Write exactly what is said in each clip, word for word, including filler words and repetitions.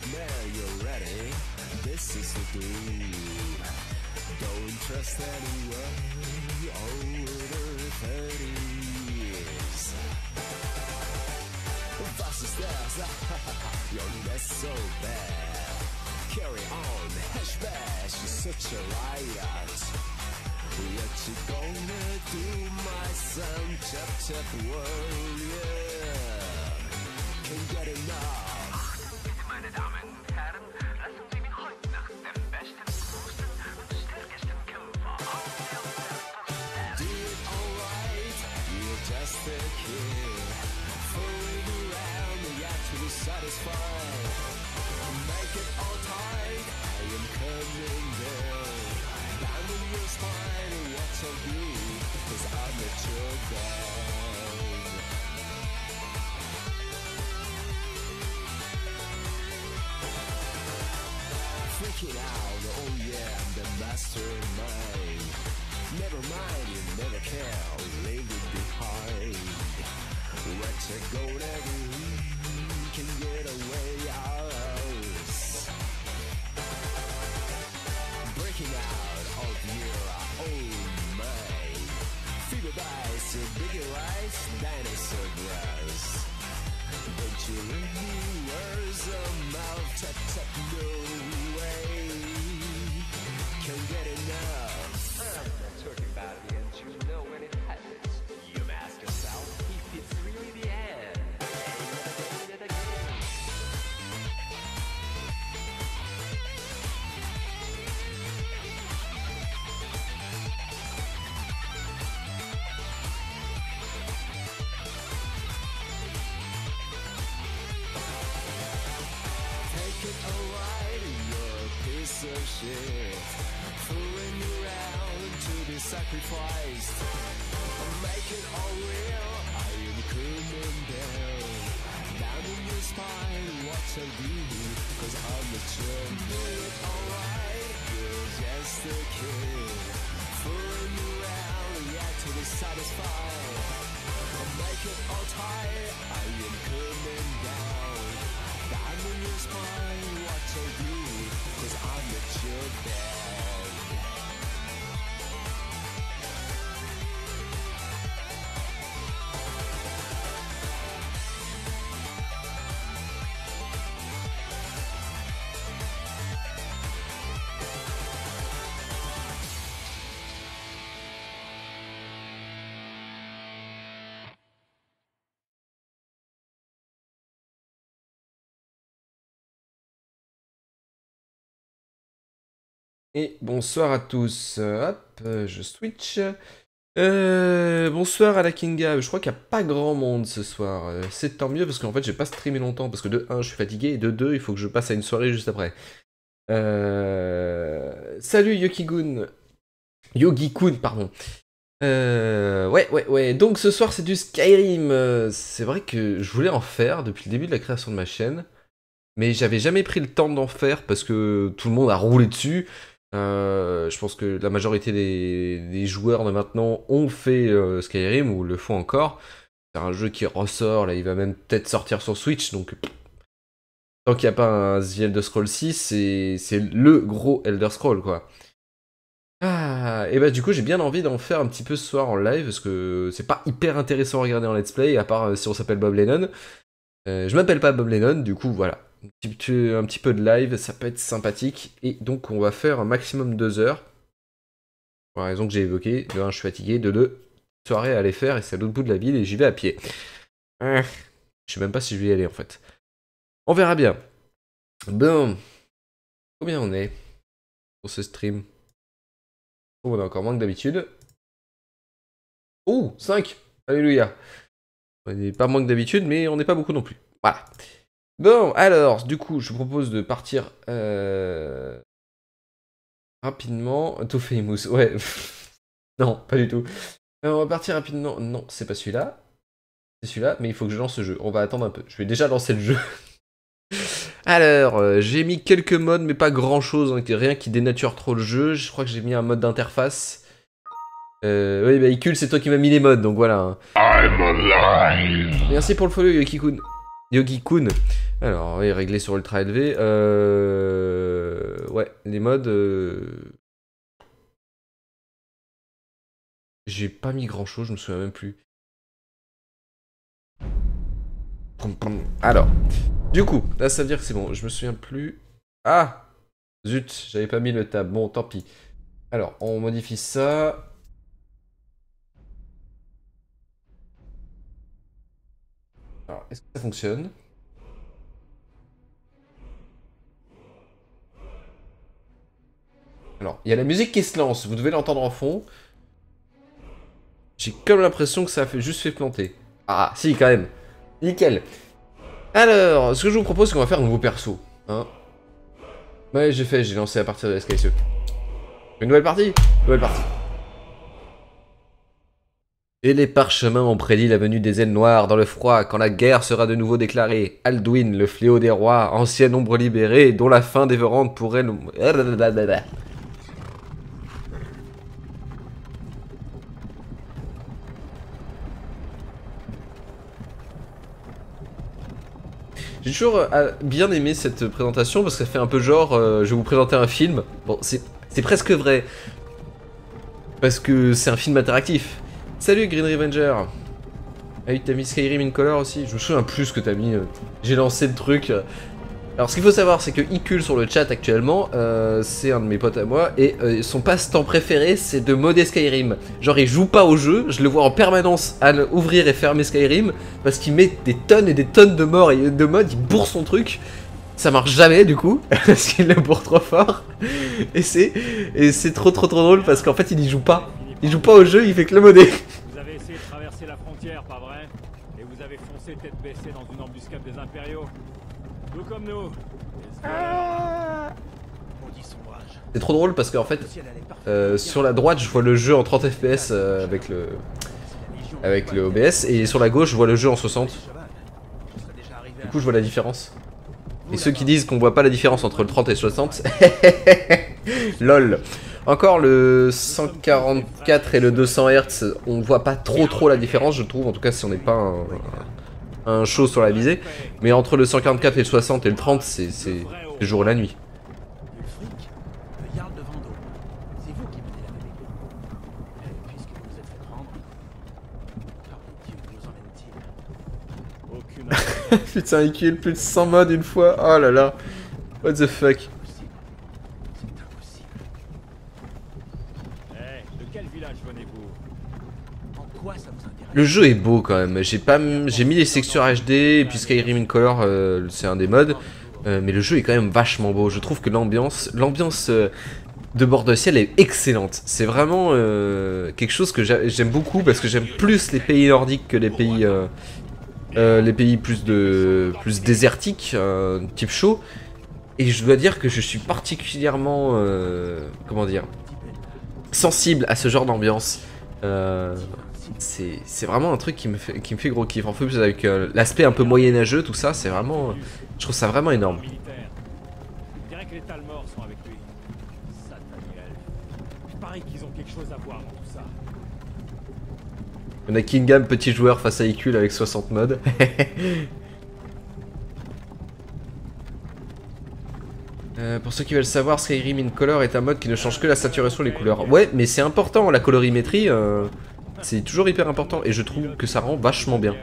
Man, you're ready. This is the dream. Don't trust anyone over thirties. Was ist das? You're not so bad. Carry on, hash bash, you're such a riot. What you gonna do, my son? Chap chap world, yeah. Can't get enough. Bitte, meine Damen und Herren, lassen Sie mich heute Nacht den besten, größten und stärksten Kämpfer auf der Welt. Do it alright, you're just a kid. Fooling around, yet to be satisfied. Make it all tight, I am coming down. Down in your spine, what's so good? Cause I'm at your down. Freaking out, oh yeah, I'm the mastermind. Never mind, you never care, leave it behind. What you gonna do? Can get away out. Breaking out of your own mind. Fever bites, bigger rice, dinosaur grass. Don't you really words of mouth, tap tap, no way. Can't get enough. I'm not talking about the end, you know when it happens. You ask yourself if it's really the end. And yet again. Take it alright, you're a piece of shit. Fooling around to be sacrificed. Make it all real, I am coming down. Down in your spine, what shall do? Cause I'm the chum. Do it alright, you're just a kid. Fooling around, yet to be satisfied. Make it all tight, I am coming down. Down in your spine, what shall do? Cause I'm the chum band. Et bonsoir à tous. Euh, Hop, euh, je switch. Euh, bonsoir à la Kinga. Je crois qu'il n'y a pas grand monde ce soir. Euh, c'est tant mieux parce qu'en fait, j'ai pas streamé longtemps. Parce que de un, je suis fatigué. Et de deux, il faut que je passe à une soirée juste après. Euh... Salut Yokigun. Yogi-kun, pardon. Euh... Ouais, ouais, ouais. Donc ce soir, c'est du Skyrim. Euh, C'est vrai que je voulais en faire depuis le début de la création de ma chaîne. Mais j'avais jamais pris le temps d'en faire parce que tout le monde a roulé dessus. Euh, je pense que la majorité des, des joueurs de maintenant ont fait euh, Skyrim ou le font encore. C'est un jeu qui ressort, là il va même peut-être sortir sur Switch, donc tant qu'il n'y a pas un The Elder Scrolls six, c'est, c'est le gros Elder Scroll quoi. Ah, et bah du coup j'ai bien envie d'en faire un petit peu ce soir en live, parce que c'est pas hyper intéressant à regarder en let's play, à part euh, si on s'appelle Bob Lennon. Euh, je m'appelle pas Bob Lennon, du coup voilà. Un petit, peu, un petit peu de live, ça peut être sympathique. Et donc on va faire un maximum deux heures. Pour la raison que j'ai évoquée. De un, je suis fatigué. De deux, soirée à aller faire et c'est à l'autre bout de la ville et j'y vais à pied. Euh, je sais même pas si je vais y aller en fait. On verra bien. Bon. Combien on est pour ce stream? Oh, on a encore moins que d'habitude. Oh, cinq. Alléluia. On n'est pas moins que d'habitude, mais on n'est pas beaucoup non plus. Voilà. Bon, alors, du coup, je vous propose de partir euh... rapidement. Too Famous, ouais. Non, pas du tout. Euh, on va partir rapidement. Non, c'est pas celui-là. C'est celui-là, mais il faut que je lance ce jeu. On va attendre un peu. Je vais déjà lancer le jeu. Alors, euh, j'ai mis quelques modes, mais pas grand-chose. Hein, rien qui dénature trop le jeu. Je crois que j'ai mis un mode d'interface. Euh, oui, bah, Icul, c'est toi qui m'as mis les modes, donc voilà. Hein. I'm alive. Merci pour le follow, Yokikun. Yogi-kun. Alors, oui, réglé sur ultra élevé. Euh... Ouais, les modes... Euh... J'ai pas mis grand chose, je me souviens même plus. Alors, du coup, là ça veut dire que c'est bon, je me souviens plus. Ah! Zut, j'avais pas mis le tab, bon tant pis. Alors, on modifie ça. Alors, est-ce que ça fonctionne? Alors, il y a la musique qui se lance, vous devez l'entendre en fond. J'ai comme l'impression que ça a fait, juste fait planter. Ah, si, quand même. Nickel. Alors, ce que je vous propose, c'est qu'on va faire un nouveau perso. Hein. Ouais, j'ai fait, j'ai lancé à partir de la S K S E. Une nouvelle partie? Nouvelle partie. Et les parchemins ont prédit la venue des ailes noires dans le froid, quand la guerre sera de nouveau déclarée. Alduin, le fléau des rois, ancienne ombre libérée, dont la fin dévorante pourrait nous... J'ai toujours euh, bien aimé cette présentation parce que ça fait un peu genre, euh, je vais vous présenter un film. Bon, c'est presque vrai. Parce que c'est un film interactif. Salut Green Revenger. Ah oui, t'as mis Skyrim in Color aussi. Je me souviens plus ce que t'as mis. Euh, J'ai lancé le truc. Alors ce qu'il faut savoir, c'est que Icul sur le chat actuellement, euh, c'est un de mes potes à moi, et euh, son passe-temps préféré, c'est de modder Skyrim. Genre il joue pas au jeu, je le vois en permanence à ouvrir et fermer Skyrim, parce qu'il met des tonnes et des tonnes de morts et de mods, il bourre son truc. Ça marche jamais du coup, parce qu'il le bourre trop fort. Et c'est et c'est trop trop trop drôle, parce qu'en fait il y joue pas. Il joue pas au jeu, il fait que le modder. Vous avez essayé de traverser la frontière, pas vrai? Et vous avez foncé tête baissée dans une embuscade des impériaux. Tout comme nous. C'est trop drôle parce qu'en fait, euh, sur la droite, je vois le jeu en trente F P S euh, avec le avec le O B S, et sur la gauche, je vois le jeu en soixante. Du coup, je vois la différence. Et ceux qui disent qu'on voit pas la différence entre le trente et le soixante, lol. Encore le cent quarante-quatre et le deux cents hertz, on voit pas trop trop la différence, je trouve. En tout cas, si on n'est pas un, un show sur la visée. Mais entre le cent quarante-quatre et le soixante et le trente, c'est le jour et la nuit. Putain, il kill plus de cent mods une fois. Oh là là. What the fuck. Le jeu est beau quand même. J'ai pas, j'ai mis les textures H D et puis Skyrim in Color, euh, c'est un des modes. Euh, mais le jeu est quand même vachement beau. Je trouve que l'ambiance, l'ambiance euh, de Bord de Ciel est excellente. C'est vraiment euh, quelque chose que j'aime beaucoup parce que j'aime plus les pays nordiques que les pays, euh, euh, les pays plus de, plus désertiques, euh, type chaud. Et je dois dire que je suis particulièrement, euh, comment dire, sensible à ce genre d'ambiance. Euh, c'est vraiment un truc qui me fait, qui me fait gros kiff. En plus avec euh, l'aspect un peu moyenâgeux, tout ça, c'est vraiment, je trouve ça vraiment énorme. Je dirais que les Talmors sont avec lui. Sataniel. Il paraît qu'ils ont quelque chose à voir dans tout ça. On a Kingam, petit joueur face à Icul avec soixante mods. Euh, pour ceux qui veulent savoir, Skyrim in Color est un mode qui ne change que la saturation et les couleurs. Ouais, mais c'est important, la colorimétrie, euh, c'est toujours hyper important, et je trouve que ça rend vachement bien.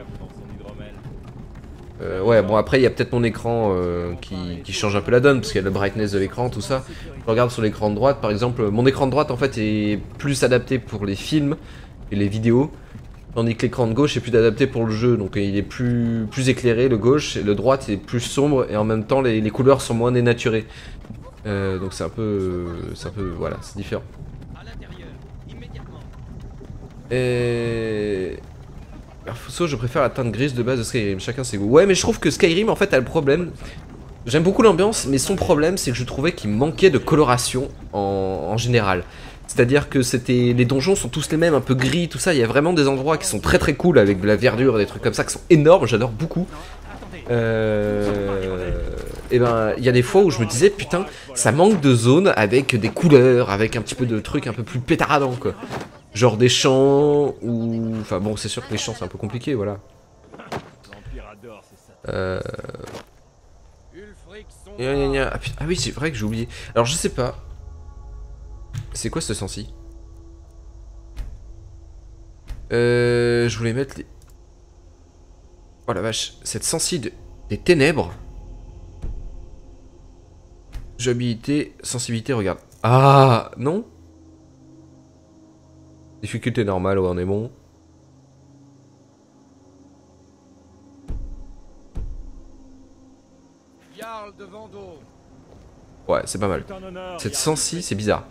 Euh, ouais, bon après il y a peut-être mon écran euh, qui, qui change un peu la donne, parce qu'il y a le brightness de l'écran, tout ça. Je regarde sur l'écran de droite, par exemple, mon écran de droite en fait est plus adapté pour les films et les vidéos, tandis que l'écran de gauche est plus adapté pour le jeu, donc il est plus, plus éclairé, le gauche, et le droite est plus sombre, et en même temps les, les couleurs sont moins dénaturées. Euh, donc c'est un peu... c'est un peu... voilà, c'est différent. Et... Perso, je préfère la teinte grise de base de Skyrim, chacun ses goûts. Ouais, mais je trouve que Skyrim, en fait, a le problème... J'aime beaucoup l'ambiance, mais son problème, c'est que je trouvais qu'il manquait de coloration en, en général. C'est-à-dire que c'était, les donjons sont tous les mêmes, un peu gris, tout ça. Il y a vraiment des endroits qui sont très très cool avec de la verdure, des trucs comme ça qui sont énormes. J'adore beaucoup. Euh... Et ben, il y a des fois où je me disais putain, ça manque de zones avec des couleurs, avec un petit peu de trucs un peu plus pétaradants quoi. Genre des champs ou, enfin bon, c'est sûr que les champs c'est un peu compliqué, voilà. Euh... Gna, gna, gna. Ah, putain, ah oui, c'est vrai que j'ai oublié. Alors je sais pas. C'est quoi ce sens-ci? Euh... Je voulais mettre les... Oh la vache. Cette sensi de... des ténèbres. Jouabilité, sensibilité, regarde. Ah non. Difficulté normale, ouais on est bon. Ouais, c'est pas mal. Cette sensi, c'est bizarre.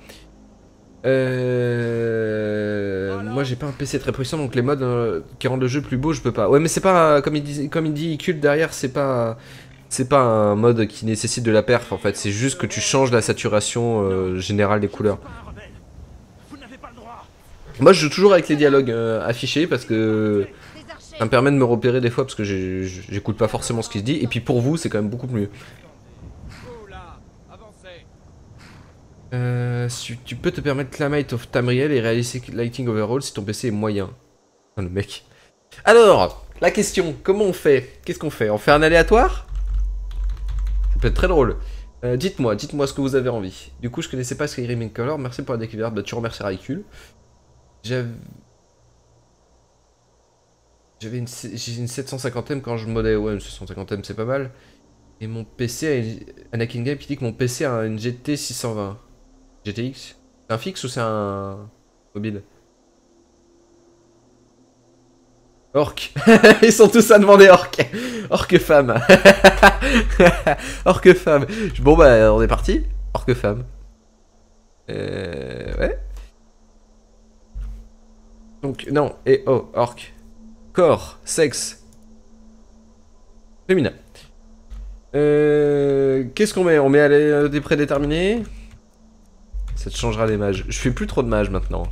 Euh... Moi j'ai pas un P C très puissant donc les modes euh, qui rendent le jeu plus beau je peux pas. Ouais mais c'est pas comme il dit comme il dit Cult derrière, c'est pas c'est pas un mode qui nécessite de la perf en fait, c'est juste que tu changes la saturation euh, générale des couleurs. Moi je joue toujours avec les dialogues euh, affichés parce que ça me permet de me repérer des fois parce que j'écoute pas forcément ce qui se dit et puis pour vous c'est quand même beaucoup mieux. Euh, tu peux te permettre Climate of Tamriel et réaliser Lighting Overall si ton P C est moyen. Oh, le mec. Alors, la question, comment on fait? Qu'est-ce qu'on fait? On fait un aléatoire? Ça peut être très drôle. Euh, dites-moi, dites-moi ce que vous avez envie. Du coup, je connaissais pas Skyrim in Color, merci pour la découverte. Bah, tu remercies Raikul. J'avais... J'avais une, une sept cent cinquante M quand je modais. Ouais, une sept cent cinquante M c'est pas mal. Et mon P C a une... Anakin Game qui dit que mon P C a une G T six cent vingt. G T X? C'est un fixe ou c'est un mobile? Orc. Ils sont tous à demander orc. Orc femme. Orc femme. Bon bah on est parti. Orc femme. Euh... Ouais. Donc non. Et oh, orc. Corps. Sexe. Féminin. Euh... Qu'est-ce qu'on met? On met à des prédéterminés? Ça te changera les mages. Je fais plus trop de mages maintenant.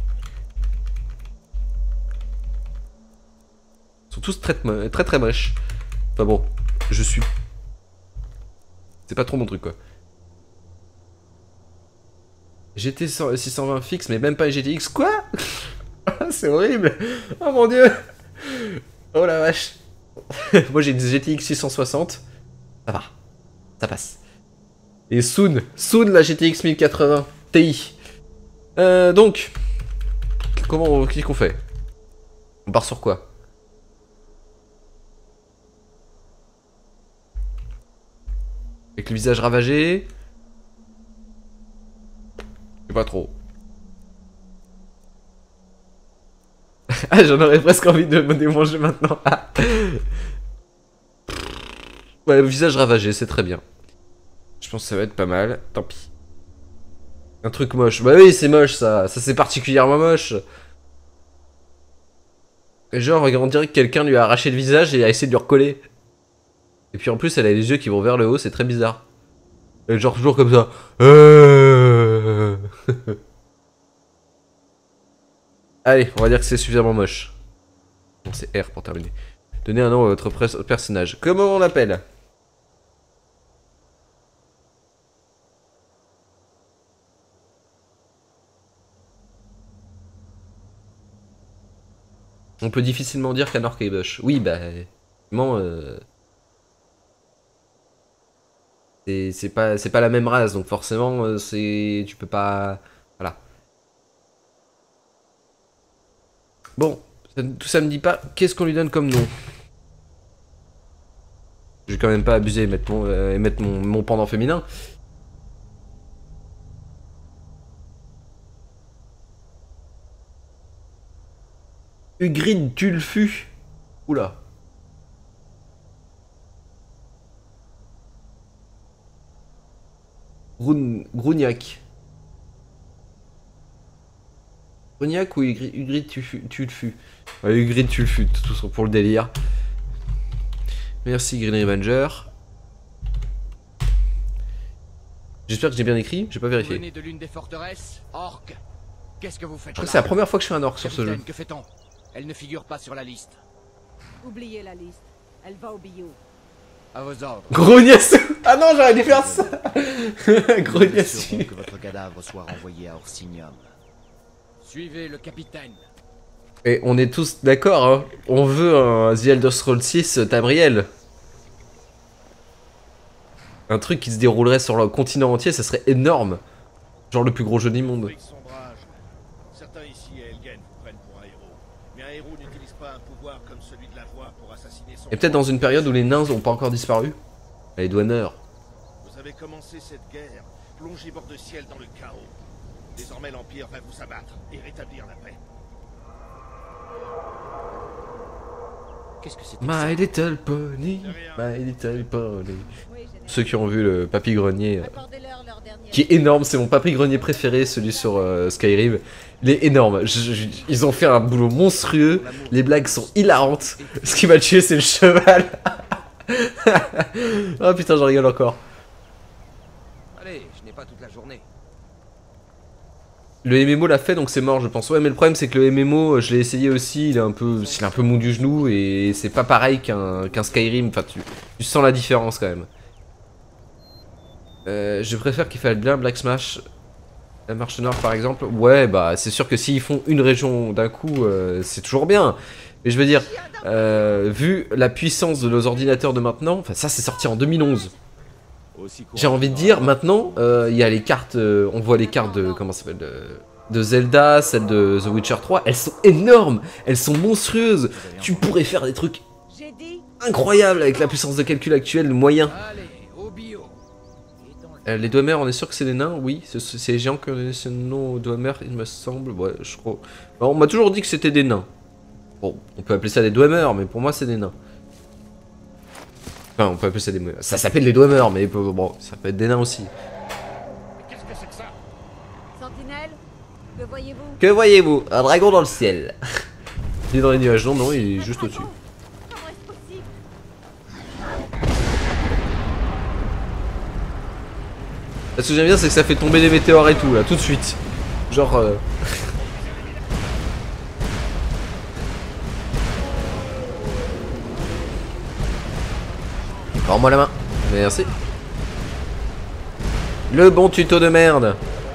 Ils sont tous très très très moches. Enfin bon, je suis. C'est pas trop mon truc quoi. G T six cent vingt fixe mais même pas G T X. Quoi? C'est horrible. Oh mon dieu. Oh la vache. Moi j'ai une G T X six cent soixante. Ça va. Ça passe. Et soon. Soon la G T X mille quatre-vingts. T I. Euh, donc, comment, qu'est-ce qu'on fait? On part sur quoi? Avec le visage ravagé? Je sais pas trop. Ah, j'en aurais presque envie de me démanger maintenant. Ouais, le visage ravagé, c'est très bien. Je pense que ça va être pas mal. Tant pis. Un truc moche. Bah oui, c'est moche ça. Ça c'est particulièrement moche. Et genre, on dirait que quelqu'un lui a arraché le visage et a essayé de lui recoller. Et puis en plus, elle a les yeux qui vont vers le haut, c'est très bizarre. Et genre toujours comme ça. Euh... Allez, on va dire que c'est suffisamment moche. Bon, c'est R pour terminer. Donnez un nom à votre personnage. Comment on l'appelle? On peut difficilement dire qu'un orc est bush. Oui, bah... Effectivement, euh... c'est pas, pas la même race, donc forcément, euh, c'est... Tu peux pas... Voilà. Bon, ça, tout ça me dit pas... Qu'est-ce qu'on lui donne comme nom? Je vais quand même pas abuser et mettre mon, euh, et mettre mon, mon pendant féminin. Ugrid Tulfu. Oula. Groun... Grouniac. Grouniac ou Ugrid Tulfu? Ouais, Ugrid Tulfu, tout ça pour le délire. Merci Green Revenger. J'espère que j'ai bien écrit, j'ai pas vérifié. De l'une des forteresses, orc. Qu'est-ce que vous faites? Je crois que c'est la première fois que je fais un orc sur ce jeu. Que fait-on? Elle ne figure pas sur la liste. Oubliez la liste. Elle va au bio. À vos ordres. Grognassou. Ah non, j'aurais dû faire ça. Grognassou. Que votre cadavre soit renvoyé à Orsinium. Suivez le capitaine. Et on est tous d'accord, hein. On veut un The Elder Scrolls six Tamriel. Un truc qui se déroulerait sur le continent entier, ça serait énorme. Genre le plus gros jeu du monde. Avec sombrage, certains ici à Elgen vous prennent pour un héros. Mais un héros n'utilise pas un pouvoir comme celui de la voix pour assassiner son... Et peut-être dans une période où les nains n'ont pas encore disparu. Les douaneurs. Vous avez commencé cette guerre, plongé bord de ciel dans le chaos. Désormais l'Empire va vous abattre et rétablir la paix. Qu'est-ce que c'était? My little pony, my little pony. Ceux qui ont vu le papy grenier, euh, qui est énorme, c'est mon papy grenier préféré, celui sur euh, Skyrim. Il est énorme, je, je, ils ont fait un boulot monstrueux, les blagues sont hilarantes. Ce qui m'a tué, c'est le cheval. Oh putain, j'en rigole encore. Allez, je n'ai pas toute la journée. Le M M O l'a fait, donc c'est mort, je pense. Ouais, mais le problème, c'est que le M M O, je l'ai essayé aussi, il est un peu, il est un peu mou du genou et c'est pas pareil qu'un qu'un Skyrim. Enfin, tu, tu sens la différence quand même. Euh, je préfère qu'il fasse bien Black Smash, la Marche Nord par exemple. Ouais, bah c'est sûr que s'ils font une région d'un coup, euh, c'est toujours bien. Mais je veux dire, euh, vu la puissance de nos ordinateurs de maintenant, enfin ça c'est sorti en deux mille onze. J'ai envie de dire, maintenant, il euh, y a les cartes, euh, on voit les cartes de, comment ça s'appelle, de, de Zelda, celles de The Witcher trois, elles sont énormes, elles sont monstrueuses. Tu pourrais faire des trucs incroyables avec la puissance de calcul actuelle, moyen. Euh, les Dwemer, on est sûr que c'est des nains? Oui, c'est les géants qui ont donné ce nom aux Dwemer, il me semble. Ouais, je crois. Bon, on m'a toujours dit que c'était des nains. Bon, on peut appeler ça des Dwemer, mais pour moi, c'est des nains. Enfin, on peut appeler ça des... Ça s'appelle les Dwemer, mais bon, ça peut être des nains aussi. Qu'est-ce que c'est que ça? Sentinelle, que voyez-vous? Que voyez-vous? Un dragon dans le ciel. Il est dans les nuages, non, non, il est juste au-dessus. Comment est-ce possible? Ce que j'aime bien, c'est que ça fait tomber des météores et tout, là, tout de suite. Genre... Euh... Rends-moi la main. Merci. Le bon tuto de merde.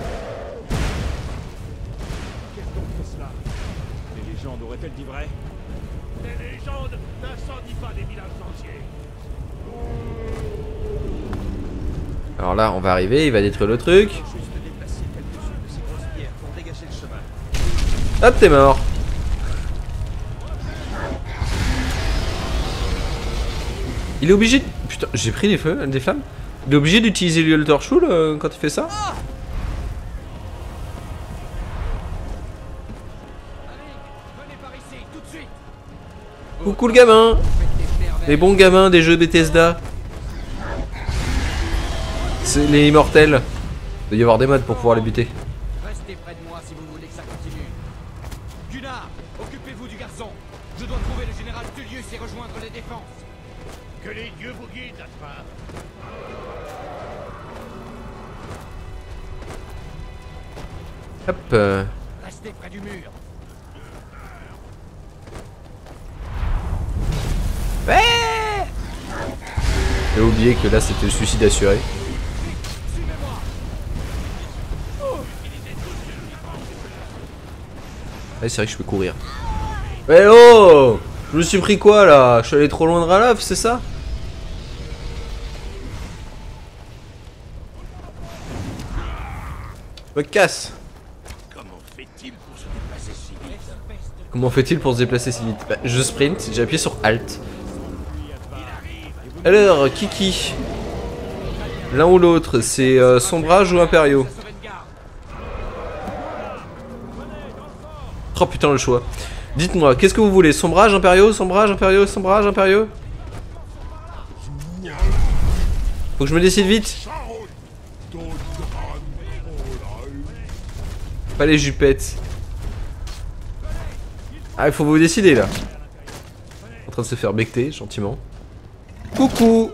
Qu'est-ce donc que cela? Les légendes auraient-elles dit vrai? Les légendes n'incendient pas des villages entiers. Alors là, on va arriver, il va détruire le truc. Juste déplacer quelques-unes de ces grosses pierres pour dégager le chemin. Hop, t'es mort. Il est obligé de... Putain, j'ai pris des feux, des flammes. Il est obligé d'utiliser l'Ultor Shul euh, quand il fait ça. Coucou le gamin. Les bons gamins des jeux Bethesda. C'est les immortels. Il doit y avoir des modes pour pouvoir les buter. Restez près de moi si vous voulez que ça continue. Gunnar, occupez-vous du garçon. Je dois trouver le général Tullius et rejoindre les défenses. Que les dieux vous guident, Aspar. Hop. Euh... Restez près du mur. Ouais. J'ai oublié que là c'était le suicide assuré. Ouais, c'est vrai que je peux courir. Mais oh! Je me suis pris quoi là? Je suis allé trop loin de Ralph, c'est ça? Je me casse. Comment fait-il pour se déplacer si vite? Comment fait-il pour se déplacer si vite? Bah, je sprint, j'ai appuyé sur Alt. Alors, Kiki. L'un ou l'autre, c'est euh, Sombrage ou Impériaux? Oh putain le choix. Dites-moi, qu'est-ce que vous voulez? Sombrage, Impériaux, Sombrage, Impériaux, Sombrage, Impériaux? Faut que je me décide vite. Pas les jupettes. Ah, il faut vous décider là. En train de se faire becter gentiment. Coucou.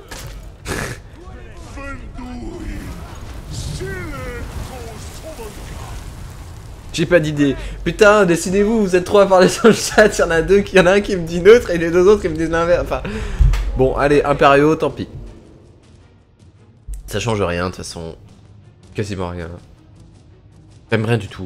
J'ai pas d'idée. Putain, décidez-vous, vous êtes trop à parler sur le chat. Il y en a deux, il y en a un qui me dit neutre et les deux autres qui me disent l'inverse. Enfin, bon, allez, Impériaux, tant pis. Ça change rien, de toute façon. Quasiment rien. Même rien du tout.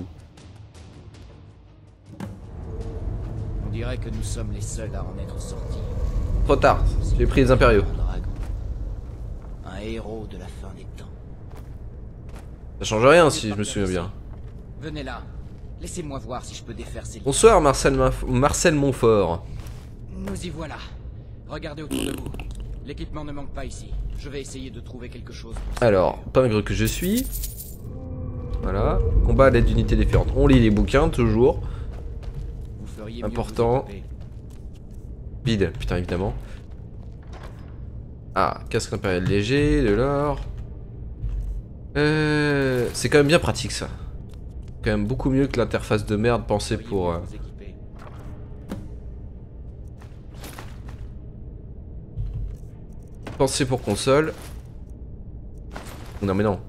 On dirait que nous sommes les seuls à en être sortis. Trop tard, j'ai pris les Impériaux. Un dragon. Un héros de la fin des temps. Ça change rien si je me souviens bien. Venez là. Laissez-moi voir si je peux défaire ces liens. Bonsoir Marcel, Maf- Marcel Montfort. Nous y voilà. Regardez autour de vous. L'équipement ne manque pas ici. Je vais essayer de trouver quelque chose. Alors, pingre que je suis. Voilà. Combat à l'aide d'unités différentes. On lit les bouquins, toujours. Vous feriez mieux de Important. vous occuper. Vide, putain, évidemment. Ah, casque impérial léger, de l'or. Euh, c'est quand même bien pratique ça. Quand même beaucoup mieux que l'interface de merde pensée Feriez pour... mieux euh, de vous équiper. pensée pour console. Non mais non.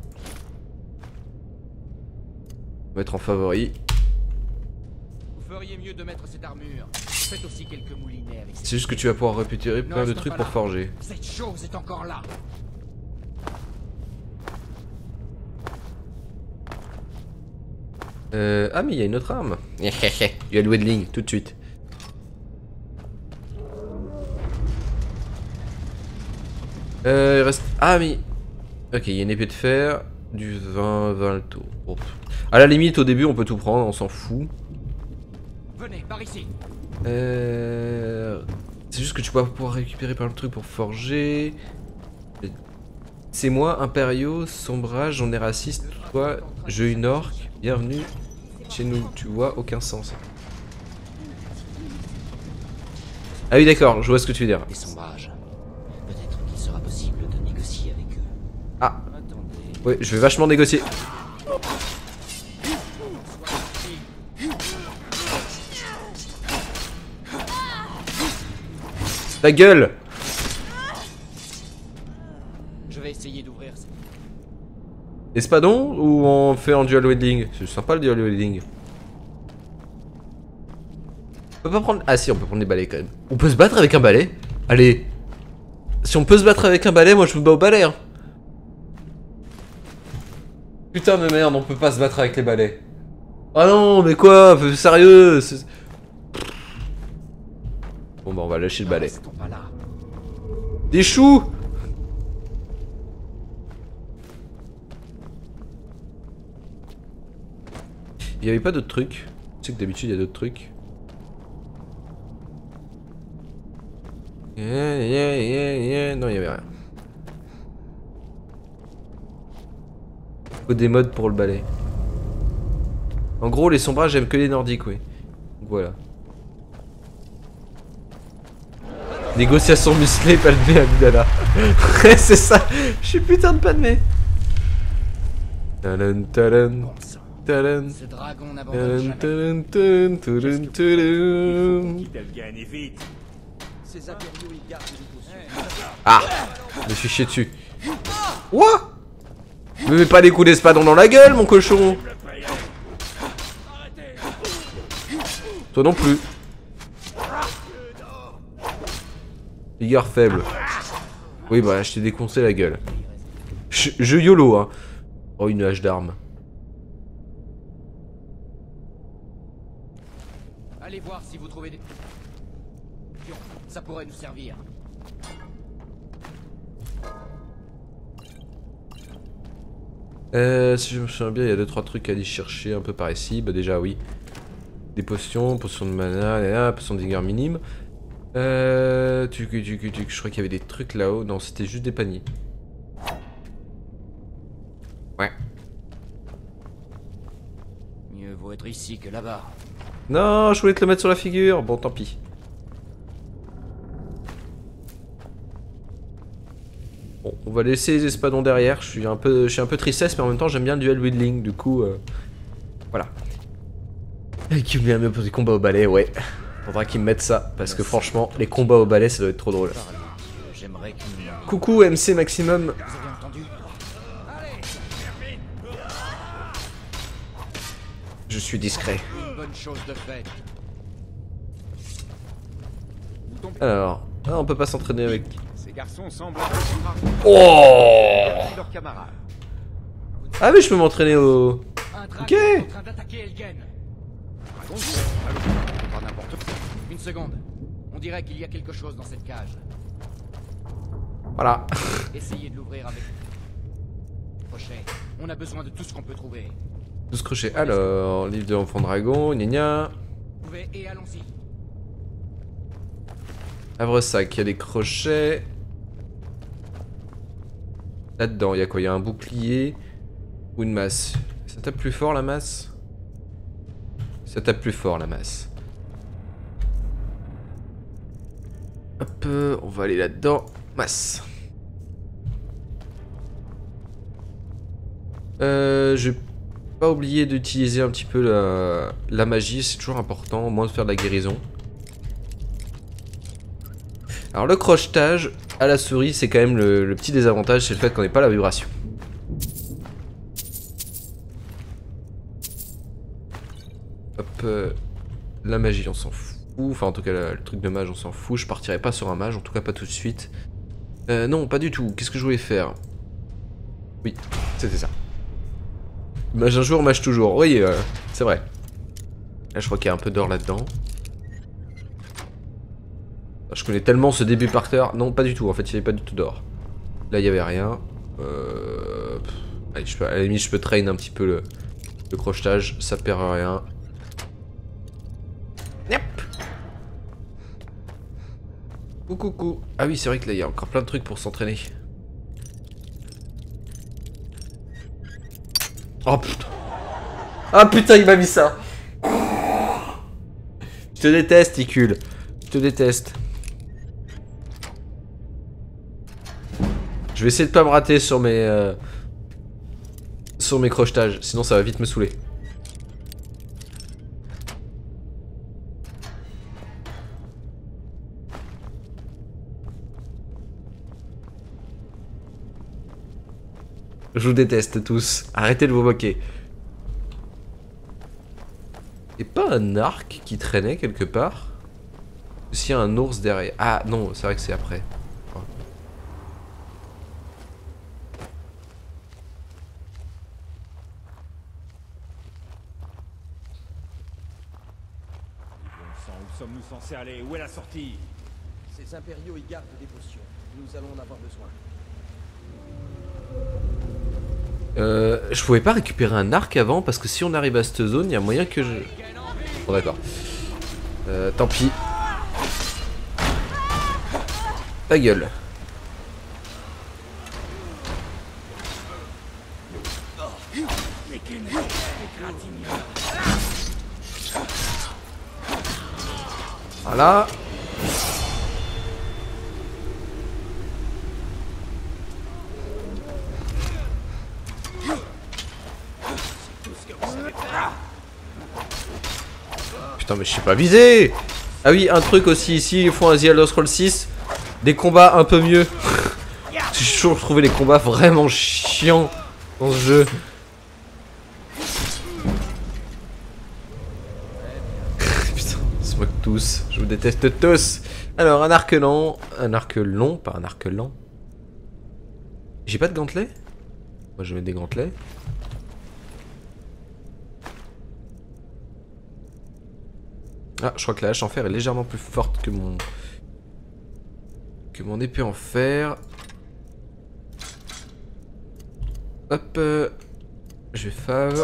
On va mettre en favori. Vous feriez mieux de mettre cette armure. Faites aussi quelques moulinets avec C'est juste que tu vas pouvoir récupérer plein de restons trucs pas pour là. forger. Cette chose est encore là. Euh, ah mais il y a une autre arme. Dual Wielding, tout de suite. Euh, il reste... Ah mais... Ok, il y a une épée de fer, du vin, vingt le tour. Bon. À la limite, au début, on peut tout prendre, on s'en fout. Venez, par ici. Euh... C'est juste que tu vas pouvoir récupérer plein de trucs pour forger. C'est moi, impériaux, sombrage, on est raciste, toi, je une orque, bienvenue chez nous, tu vois, aucun sens. Ah oui d'accord, je vois ce que tu veux dire. Des sombrages. Peut-être qu'il sera possible de négocier avec eux. Ah, Attendez. ouais, je vais vachement négocier. Ta gueule! Je vais essayer d'ouvrir cette... Espadon ou on fait en dual wielding? C'est sympa le dual wielding. On peut pas prendre... Ah si, on peut prendre des balais quand même. On peut se battre avec un balai? Allez. Si on peut se battre avec un balai, moi je me bats au balai. Hein. Putain de merde, on peut pas se battre avec les balais. Ah non, mais quoi? Sérieux? c'est- Bon bah on va lâcher le balai. Restons pas là. Des choux! Il y avait pas d'autres trucs. Tu sais que d'habitude il y a d'autres trucs. Yeah, yeah, yeah, yeah. Non, il y avait rien. Faut des modes pour le balai. En gros, les sombrages j'aime que les nordiques, oui. Donc voilà. Négociation musclée, Padmé, Amidala. Ouais, c'est ça. Je suis putain de Padmé. Talan, talan, Bon sang. talan. Ce dragon n'abandonne Talan, jamais. talan, talan, talan, talan. Quitte à le gagner vite. Ces impériaux, ils gardent le dessus. Ah, je me suis chié dessus. What? Me mets pas des coups d'espadon dans la gueule, mon cochon. Toi non plus. Égard faible. Oui, bah, je t'ai déconcé la gueule. Je, je YOLO, hein. Oh, une hache d'armes. Allez voir si vous trouvez des... Ça pourrait nous servir. Euh, si je me souviens bien, il y a deux trois trucs à aller chercher un peu par ici. Bah, déjà, oui. Des potions, potions de mana, là, là, potions de vigueur minime. Euh. Tuc, tuc, tuc, tuc. Je crois qu'il y avait des trucs là-haut. Non, c'était juste des paniers. Ouais. Mieux vaut être ici que là-bas. Non, je voulais te le mettre sur la figure. Bon, tant pis. Bon, on va laisser les espadons derrière. Je suis un peu, je suis un peu tristesse, mais en même temps, j'aime bien le dual wielding. Du coup, euh, voilà. Et qui me met pour des combats au balai, ouais. Faudra qu'ils me mettent ça, parce que franchement, les combats au balai, ça doit être trop drôle. Parlez, j'aimerais que nous... Coucou M C Maximum. Vous avez entendu? Je suis discret. Une bonne chose de faite. Alors, ah, on peut pas s'entraîner avec. Ces garçons semblent Oh! leurs camarades. Ah mais je peux m'entraîner au. Un dragon Ok. est en train d'attaquer Elgen. Dragon, allô, pas n'importe quoi. Une seconde. On dirait qu'il y a quelque chose dans cette cage. Voilà. Essayez de l'ouvrir avec... Crochet. On a besoin de tout ce qu'on peut trouver. douze crochets. Alors, livre de l'enfant dragon, gna gna. Vous pouvez et allons-y. Havresac, il y a des crochets. Là-dedans, il y a quoi? Il y a un bouclier ou une masse. Ça tape plus fort la masse? Ça tape plus fort la masse. Hop, euh, on va aller là-dedans. Masse. Euh, je vais pas oublier d'utiliser un petit peu la, la magie, c'est toujours important, au moins de faire de la guérison. Alors le crochetage à la souris, c'est quand même le, le petit désavantage, c'est le fait qu'on n'ait pas la vibration. Hop, euh, la magie on s'en fout, enfin en tout cas la, le truc de mage on s'en fout, je partirai pas sur un mage, en tout cas pas tout de suite. Euh, non, pas du tout, qu'est-ce que je voulais faire? Oui, c'était ça. Mage un jour, mage toujours, oui, euh, c'est vrai. Là je crois qu'il y a un peu d'or là-dedans. Je connais tellement ce début par cœur. Non, pas du tout. En fait, il n'y avait pas du tout d'or. Là, il n'y avait rien. Euh... Allez, je peux... à la limite, je peux train un petit peu le, le crochetage. Ça perd rien. Yep. Coucou, coucou. Ah oui, c'est vrai que là, il y a encore plein de trucs pour s'entraîner. Oh putain. Ah putain, il m'a mis ça. Je te déteste, Ticule. Je te déteste. Je vais essayer de pas me rater sur mes euh, sur mes crochetages, sinon ça va vite me saouler. Je vous déteste tous, arrêtez de vous moquer. Et pas un arc qui traînait quelque part? S'il y a un ours derrière. Ah non, c'est vrai que c'est après. Où sommes-nous censés aller? Où est la sortie? Ces impériaux y gardent des potions. Nous allons en avoir besoin. Euh, je pouvais pas récupérer un arc avant parce que si on arrive à cette zone, il y a moyen que je... Bon d'accord. Euh, tant pis. Ta gueule. Voilà. Putain mais je suis pas visé. Ah oui, un truc aussi ici, ils font un The Elder Scrolls six. Des combats un peu mieux. J'ai toujours trouvé les combats vraiment chiants dans ce jeu. Putain, on se moque tous. Je vous déteste tous. Alors, un arc lent. Un arc long, pas un arc lent. J'ai pas de gantelets? Moi je mets des gantelets. Ah, je crois que la hache en fer est légèrement plus forte que mon... que mon épée en fer. Hop. Euh... Je vais fave.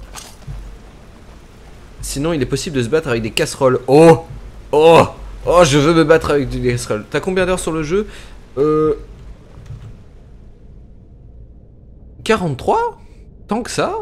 Sinon, il est possible de se battre avec des casseroles. Oh! Oh! Oh, je veux me battre avec des casseroles. T'as combien d'heures sur le jeu? Euh... quarante-trois? Tant que ça?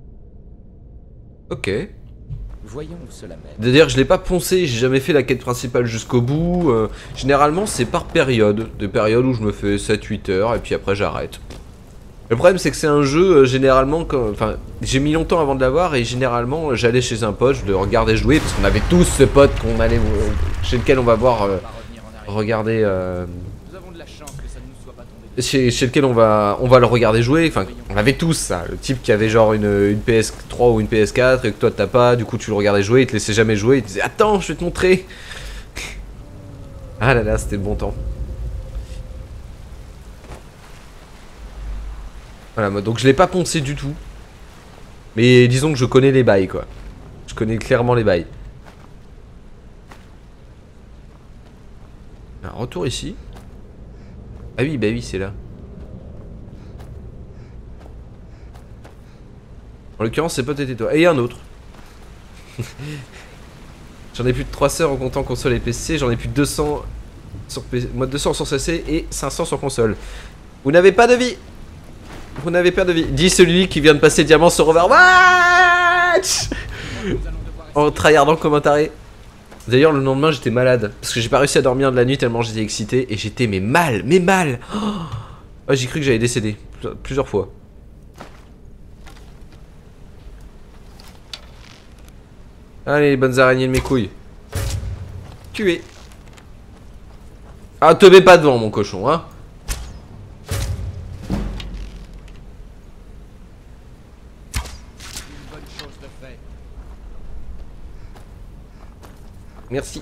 Ok. Voyons où cela mène. D'ailleurs, je l'ai pas poncé, j'ai jamais fait la quête principale jusqu'au bout. Euh, généralement, c'est par période. Des périodes où je me fais sept huit heures et puis après j'arrête. Le problème, c'est que c'est un jeu, euh, généralement, quand... enfin, j'ai mis longtemps avant de l'avoir et généralement, j'allais chez un pote, je le regardais jouer parce qu'on avait tous ce pote qu'on allait, euh, chez lequel on va voir euh, regarder. Euh... Nous avons de la chance que ça ne nous soit pas tombé. Chez, chez lequel on va, on va le regarder jouer, enfin on avait tous ça, le type qui avait genre une, une P S trois ou une P S quatre et que toi t'as pas, du coup tu le regardais jouer, il te laissait jamais jouer, il te disait attends je vais te montrer. Ah là là c'était le bon temps. Voilà moi donc je l'ai pas poncé du tout, mais disons que je connais les bails quoi, je connais clairement les bails. Un retour ici. Ah oui, bah oui, c'est là. En l'occurrence, c'est pas été toi. Et il y a un autre. J'en ai plus de trois cents en comptant console et P C. J'en ai plus de deux cents sur P C, moi deux cents sur C C et cinq cents sur console. Vous n'avez pas de vie. Vous n'avez pas de vie. Dit celui qui vient de passer diamant sur Overwatch en tryhardant comme un taré. D'ailleurs, le lendemain, j'étais malade. Parce que j'ai pas réussi à dormir de la nuit tellement j'étais excité. Et j'étais, mais mal, mais mal. Oh, oh, j'ai cru que j'allais décéder. Plusieurs fois. Allez, les bonnes araignées de mes couilles. Tué. Ah, te mets pas devant, mon cochon, hein. Une bonne chose de fait. Merci.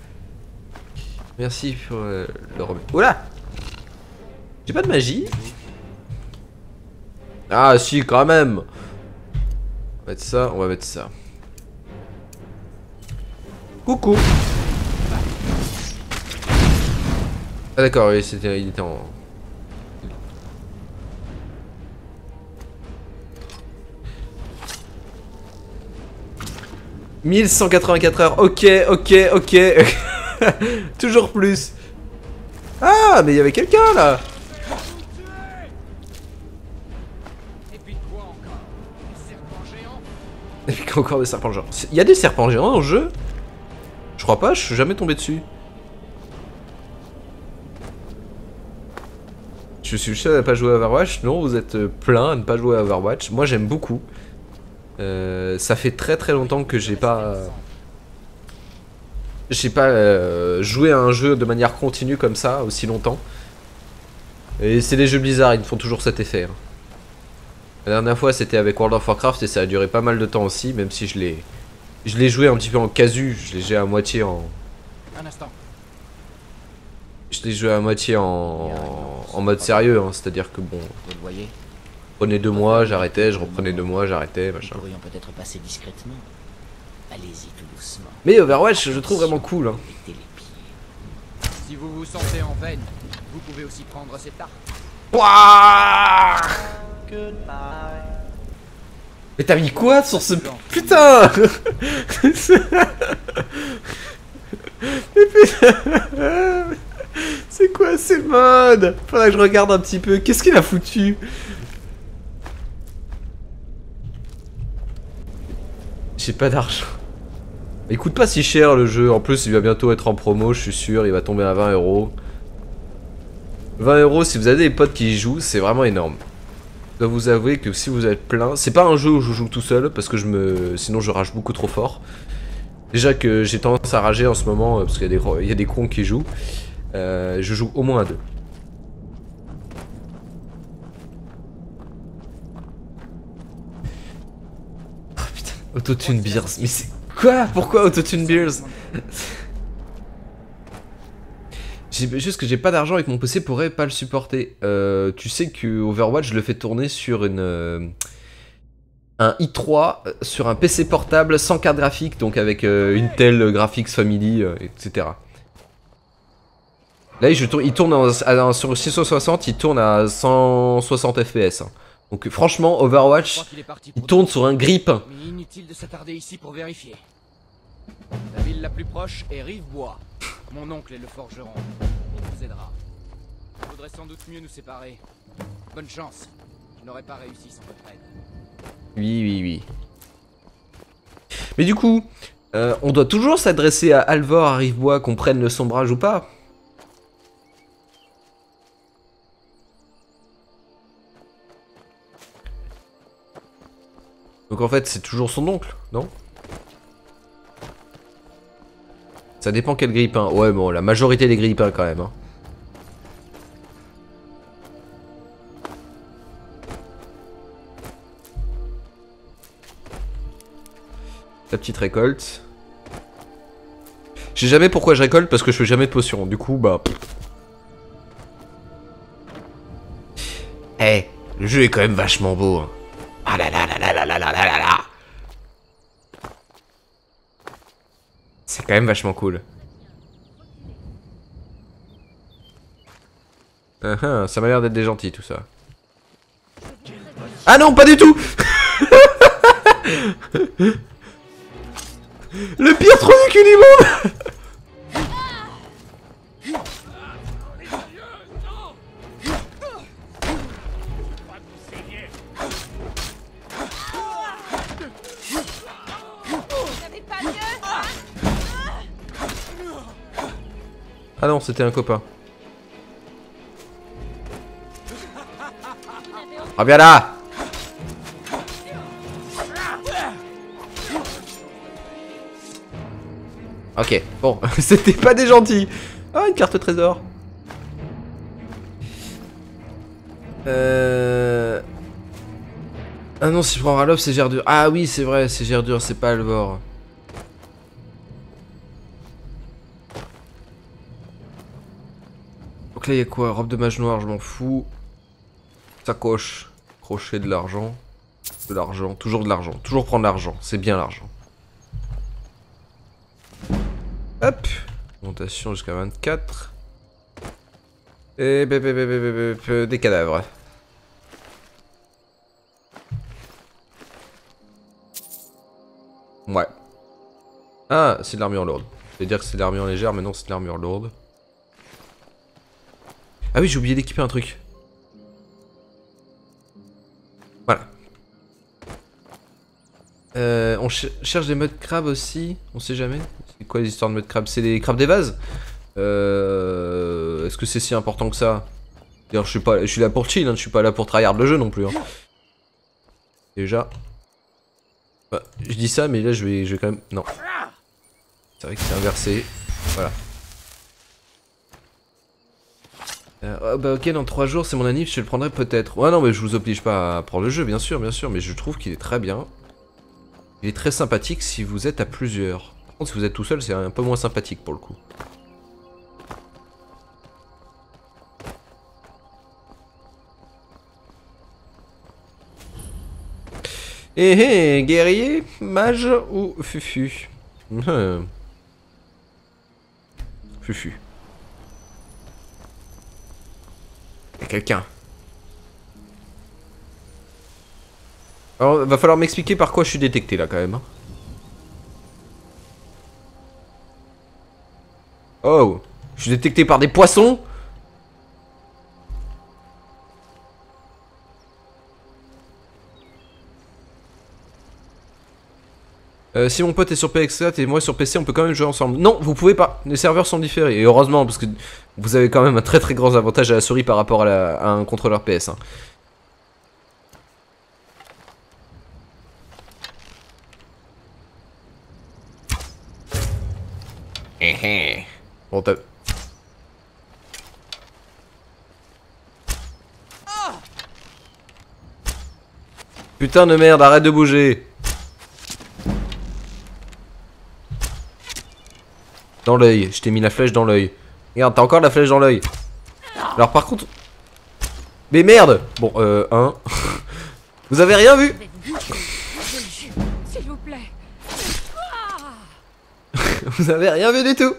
Merci pour euh, le remède. Oula! J'ai pas de magie? Ah, si, quand même! On va mettre ça, on va mettre ça. Coucou! Ah, d'accord, oui, c'était, il était en. mille cent quatre-vingt-quatre heures, ok, ok, ok. Toujours plus. Ah, mais il y avait quelqu'un là. Et puis quoi encore? Des serpents géants? Et puis encore des serpents géants. Il y a des serpents géants dans le jeu? Je crois pas, je suis jamais tombé dessus. Je suis le seul à pas jouer à Overwatch. Non, vous êtes plein à ne pas jouer à Overwatch. Moi j'aime beaucoup. Euh, ça fait très très longtemps que j'ai pas... J'ai pas euh, joué à un jeu de manière continue comme ça, aussi longtemps. Et c'est les jeux Blizzard, ils me font toujours cet effet. Hein. La dernière fois c'était avec World of Warcraft et ça a duré pas mal de temps aussi, même si je l'ai... Je l'ai joué un petit peu en casu, je l'ai joué à moitié en... Un instant. Je l'ai joué à moitié en, en mode sérieux, hein. C'est-à-dire que bon... Vous le voyez? Je prenais deux mois, j'arrêtais, je reprenais deux mois, j'arrêtais, machin. Nous pourrions peut-être passer discrètement. Allez-y tout doucement. Mais Overwatch, je trouve vraiment cool. Hein. Mettez les pieds. Si vous vous sentez en veine, vous pouvez aussi prendre cette arme. Ouah Mais t'as mis quoi sur ce... Putain Mais putain C'est quoi ces modes? Faudrait que je regarde un petit peu. Qu'est-ce qu'il a foutu? J'ai pas d'argent. Il coûte pas si cher le jeu. En plus, il va bientôt être en promo, je suis sûr. Il va tomber à vingt euros. vingt euros, si vous avez des potes qui y jouent, c'est vraiment énorme. Je dois vous avouer que si vous êtes plein, c'est pas un jeu où je joue tout seul parce que je me, sinon je rage beaucoup trop fort. Déjà que j'ai tendance à rager en ce moment parce qu'il y a des, il y a des cons qui jouent. Euh, je joue au moins à deux. Oh putain, Autotune Beers, mais c'est quoi? Pourquoi Autotune Beers? J'ai juste que j'ai pas d'argent et que mon P C pourrait pas le supporter. Euh, tu sais que Overwatch, je le fais tourner sur une euh, un i trois sur un P C portable sans carte graphique, donc avec euh, Intel Graphics Family, euh, et cetera. Là, je tourne, il tourne en, à, sur six cent soixante, il tourne à cent soixante F P S. Hein. Donc franchement, Overwatch, il tourne sur un grip. Mais inutile de s'attarder ici pour vérifier. La ville la plus proche est Rivebois. Mon oncle est le forgeron. Il nous aidera. Il faudrait sans doute mieux nous séparer. Bonne chance. Je n'aurais pas réussi sans votre aide. Oui, oui, oui. Mais du coup, euh, on doit toujours s'adresser à Alvor, à Rivebois, qu'on prenne le sombrage ou pas? Donc en fait, c'est toujours son oncle, non? Ça dépend quel grille-pain. Ouais, bon, la majorité des grille-pains quand même. Hein. La petite récolte. Je sais jamais pourquoi je récolte parce que je fais jamais de potions. Du coup, bah... Eh, hey, le jeu est quand même vachement beau. Hein. Ah là là là là là là là là là. C'est quand même vachement cool. Uh -huh, ça m'a l'air d'être des gentils tout ça. Ah non, pas du tout. Le pire trou du cul du monde. Ah non, c'était un copain. Ah viens là. Ok, bon, c'était pas des gentils. Ah, une carte trésor. Euh... Ah non, si je prends Ralof, c'est Gerdur. Ah oui, c'est vrai, c'est Gerdur, c'est pas Alvor. Donc là, il y a quoi? Robe de mage noir, je m'en fous. Sacoche. Crochet, de l'argent. De l'argent, toujours de l'argent. Toujours prendre l'argent, c'est bien l'argent. Hop. Montation jusqu'à vingt-quatre. Et bé, bé, bé, bé, bé, bé, des cadavres. Ouais. Ah, c'est de l'armure lourde. Je vais dire que c'est de l'armure légère, mais non, c'est de l'armure lourde. Ah oui, j'ai oublié d'équiper un truc. Voilà. Euh, on ch cherche des modes crabes aussi. On sait jamais. C'est quoi les histoires de modes crabes? C'est des crabes des vases. euh, Est-ce que c'est si important que ça? D'ailleurs, je suis pas, je suis là pour chill. Hein, je suis pas là pour tryhard le jeu non plus. Hein. Déjà. Bah, je dis ça, mais là, je vais, je vais quand même. Non. C'est vrai que c'est inversé. Voilà. Euh, oh bah ok, dans trois jours c'est mon anniv, je le prendrai peut-être. Ouais non mais je vous oblige pas à prendre le jeu, bien sûr, bien sûr, mais je trouve qu'il est très bien. Il est très sympathique si vous êtes à plusieurs. Par contre si vous êtes tout seul c'est un peu moins sympathique pour le coup. Eh eh, guerrier, mage ou fufu? Hum. Fufu. Quelqu'un. Alors, va falloir m'expliquer par quoi je suis détecté là quand même. Hein. Oh, je suis détecté par des poissons. Euh, si mon pote est sur P S quatre et moi sur P C, on peut quand même jouer ensemble. Non, vous pouvez pas. Les serveurs sont différés. Et heureusement, parce que vous avez quand même un très très grand avantage à la souris par rapport à, la, à un contrôleur P S. Hein. Bon, t'as... Putain de merde, arrête de bouger. Dans l'œil, je t'ai mis la flèche dans l'œil. Regarde, t'as encore la flèche dans l'œil. Alors par contre... Mais merde. Bon, euh, un. Vous avez rien vu? S'il vous plaît. Vous avez rien vu du tout.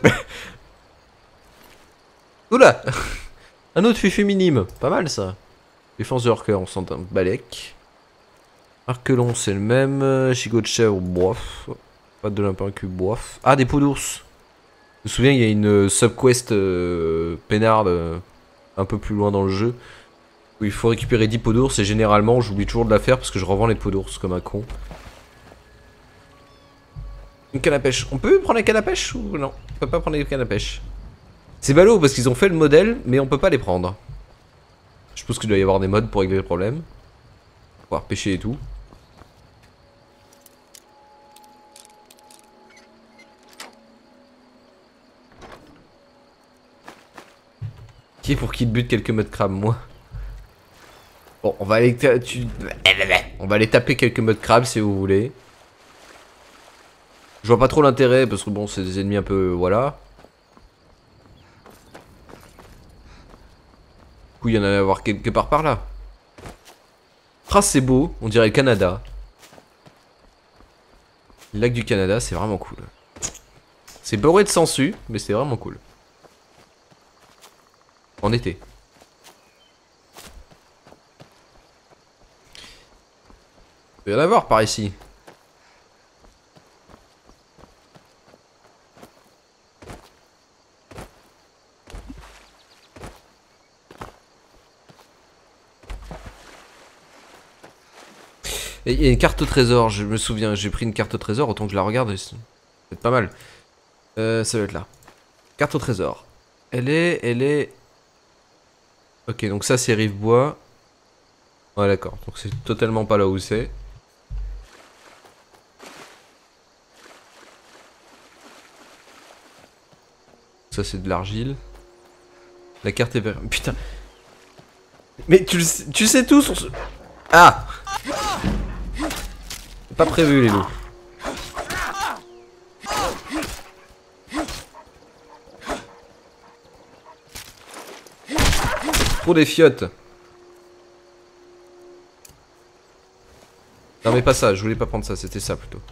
Oula. Un autre fufu minime. Pas mal ça. Défense de Horker, on s'entend. Balek. Arquelon, c'est le même. Chigot de chèvre, bof. Pas de limpincu, bof. Ah, des peaux d'ours. Je me souviens, il y a une subquest euh, peinarde euh, un peu plus loin dans le jeu où il faut récupérer dix peaux d'ours et généralement j'oublie toujours de la faire parce que je revends les peaux d'ours comme un con. Une canne à pêche. On peut prendre les cannes à pêche ou non? On peut pas prendre les cannes à pêche. C'est ballot parce qu'ils ont fait le modèle mais on peut pas les prendre. Je pense qu'il doit y avoir des modes pour régler le problème. Pouvoir pêcher et tout. Qui est pour qui te bute quelques modes crabes, moi? Bon, on va aller... Tu... On va aller taper quelques modes crabes si vous voulez. Je vois pas trop l'intérêt parce que bon, c'est des ennemis un peu... Voilà. Du coup, il y en a à avoir quelque part par là. Ah, c'est beau. On dirait le Canada. Le lac du Canada, c'est vraiment cool. C'est bourré de sangsues, mais c'est vraiment cool. En été. Il y en avoir par ici. Et il y a une carte au trésor, je me souviens, j'ai pris une carte au trésor, autant que je la regarde, c'est peut-être pas mal. Euh, ça va être là. Carte au trésor. Elle est, elle est... Ok, donc ça c'est Rivebois. Ouais d'accord, donc c'est totalement pas là où c'est. Ça c'est de l'argile. La carte est verte. Putain. Mais tu, le sais, tu sais tout sur ce... Ah! C'est pas prévu les loups. Trop des fiottes. Non mais pas ça, je voulais pas prendre ça, c'était ça plutôt.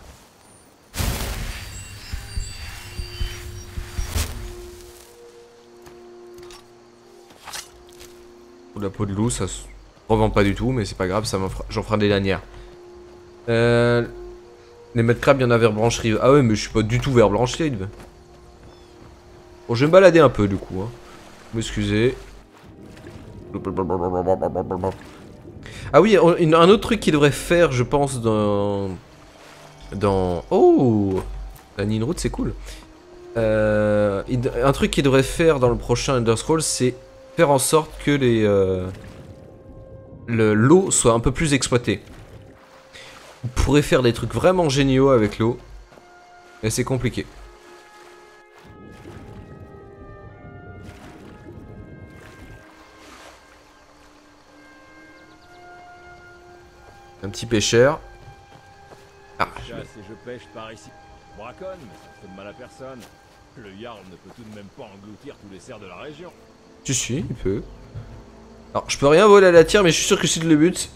Ou la peau de loup, ça se revend pas du tout, mais c'est pas grave, ça j'en ferai des lanières. Euh... Les mètres crabes, il y en a vers Branche-Rive. Ah ouais, mais je suis pas du tout vers Branche-Rive. Bon, je vais me balader un peu du coup. Hein. M'excusez. Ah oui, un autre truc qu'il devrait faire, je pense, dans... Dans... Oh, la Ninroute, c'est cool. Euh... Un truc qu'il devrait faire dans le prochain Elder Scrolls, c'est faire en sorte que les... Euh... l'eau soit un peu plus exploitée. On pourrait faire des trucs vraiment géniaux avec l'eau. Mais c'est compliqué. Un petit pêcheur. Ah. Je chasse et je pêche par ici. Braconne, mais ça fait de mal à personne. Le Jarl ne peut tout de même pas engloutir tous les cerfs de la région. Si, si, il peut. Alors, je peux rien voler à la tire, mais je suis sûr que c'est le but.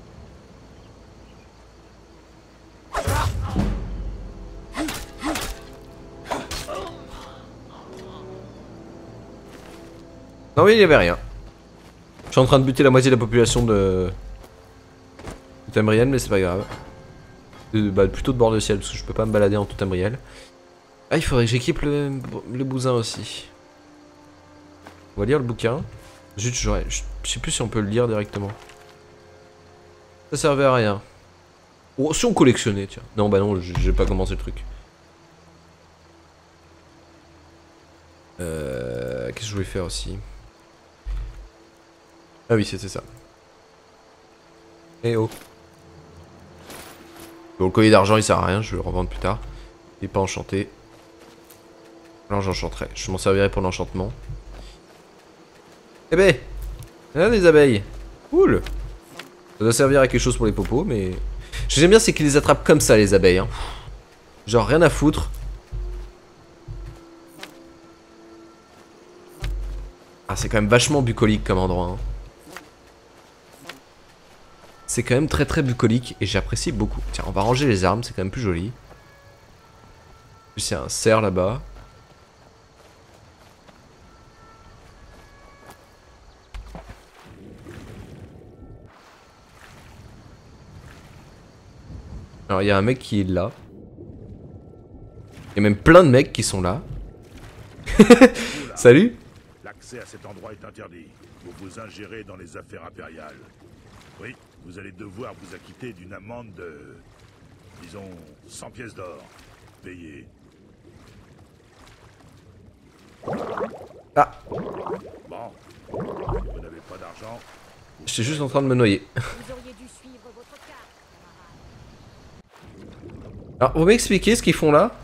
Non, oui, il y avait rien. Je suis en train de buter la moitié de la population de... de Tamriel, mais c'est pas grave. De, bah, plutôt de bord de ciel, parce que je peux pas me balader en tout Tamriel. Ah, il faudrait que j'équipe le, le bousin aussi. On va lire le bouquin. Zut, j'aurais... Je sais plus si on peut le lire directement. Ça servait à rien. Oh, si on collectionnait, tiens. Non, bah non, j'ai pas commencé le truc. Euh... Qu'est-ce que je voulais faire aussi? Ah oui, c'était ça. Eh oh. Bon, le collier d'argent, il sert à rien, je vais le revendre plus tard. Il est pas enchanté. Alors j'enchanterai. Je m'en servirai pour l'enchantement. Eh ben, là des abeilles. Cool. Ça doit servir à quelque chose pour les popos, mais... Ce que j'aime bien, c'est qu'ils les attrapent comme ça, les abeilles. Hein. Genre, rien à foutre. Ah, c'est quand même vachement bucolique comme endroit. Hein. C'est quand même très très bucolique et j'apprécie beaucoup. Tiens, on va ranger les armes, c'est quand même plus joli. Puis c'est un cerf là-bas. Alors il y a un mec qui est là. Il y a même plein de mecs qui sont là. Salut. L'accès à cet endroit est interdit. Vous vous ingérez dans les affaires impériales. Oui, vous allez devoir vous acquitter d'une amende de... disons, cent pièces d'or. Payez. Ah. Bon. Vous n'avez pas d'argent. J'étais juste en train de me noyer. Vous auriez dû suivre votre carte, camarade. Alors, vous m'expliquez ce qu'ils font là?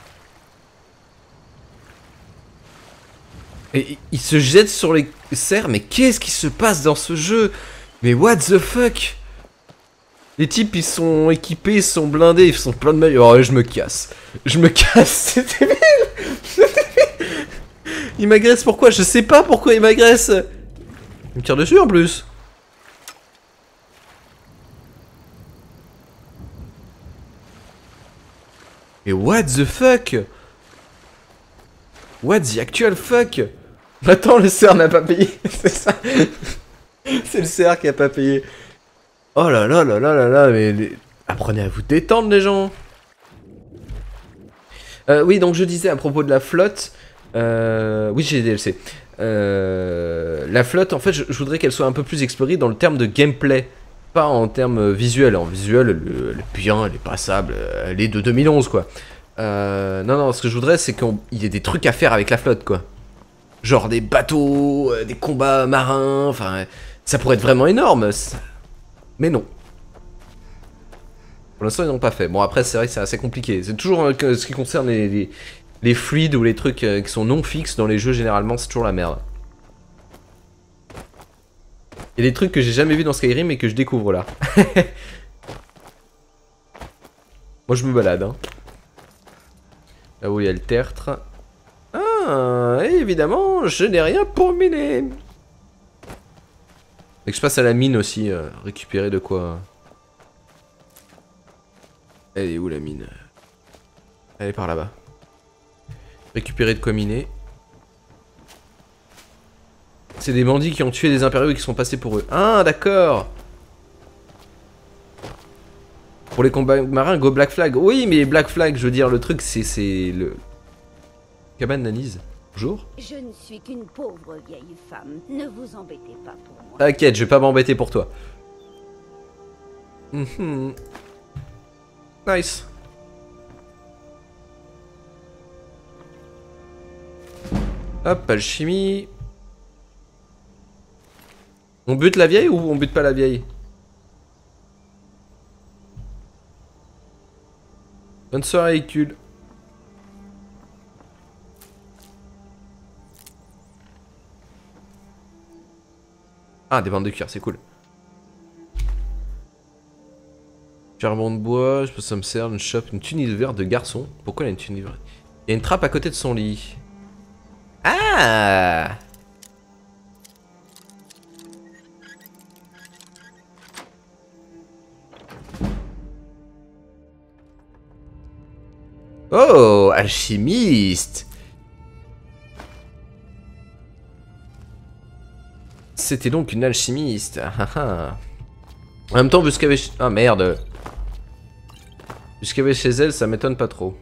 Et ils se jettent sur les cerfs, mais qu'est-ce qui se passe dans ce jeu? Mais what the fuck? Les types ils sont équipés, ils sont blindés, ils sont plein de mecs. Oh je me casse. Je me casse, c'est débile. Il m'agresse pourquoi? Je sais pas pourquoi il m'agresse. Il me tire dessus en plus. Et what the fuck? What the actual fuck? Attends, le cerf n'a pas payé, c'est ça. C'est le cerf qui a pas payé. Oh là là là là là là, mais... les- Apprenez à vous détendre, les gens. Euh, oui, donc je disais à propos de la flotte... Euh... Oui, j'ai des D L C. Euh... La flotte, en fait, je, je voudrais qu'elle soit un peu plus explorée dans le terme de gameplay. Pas en termes visuels. En visuel, elle, elle est bien, elle est passable, elle est de deux mille onze, quoi. Euh... Non, non, ce que je voudrais, c'est qu'il y ait des trucs à faire avec la flotte, quoi. Genre des bateaux, euh, des combats marins, enfin... Ça pourrait être vraiment énorme. Mais non. Pour l'instant, ils n'ont pas fait. Bon, après, c'est vrai que c'est assez compliqué. C'est toujours euh, ce qui concerne les, les, les fluides ou les trucs euh, qui sont non fixes dans les jeux, généralement, c'est toujours la merde. Il y a des trucs que j'ai jamais vus dans Skyrim et que je découvre là. Moi, je me balade. Hein. Là où il y a le tertre. Ah, et évidemment, je n'ai rien pour miner. Et que je passe à la mine aussi, euh, récupérer de quoi. Elle est où la mine? Elle est par là-bas. Récupérer de quoi miner. C'est des bandits qui ont tué des impériaux et qui sont passés pour eux. Ah, d'accord. Pour les combats marins, go Black Flag. Oui, mais Black Flag, je veux dire, le truc, c'est c'est le... Cabane d'Anise. Bonjour. Je ne suis qu'une pauvre vieille femme. Ne vous embêtez pas pour moi. T'inquiète, je vais pas m'embêter pour toi. Mm-hmm. Nice. Hop, alchimie. On bute la vieille ou on bute pas la vieille? Bonne soirée, Icule. Ah, des bandes de cuir, c'est cool. Charbon de bois, je peux ça me sert, une chope, une tunique verte de garçon. Pourquoi elle a une tunique verte? Il y a une trappe à côté de son lit. Ah! Oh, alchimiste! C'était donc une alchimiste. Ah, ah. En même temps, vu ce qu'il y avait... Ah merde! Vu ce qu'il y avait chez elle, ça m'étonne pas trop.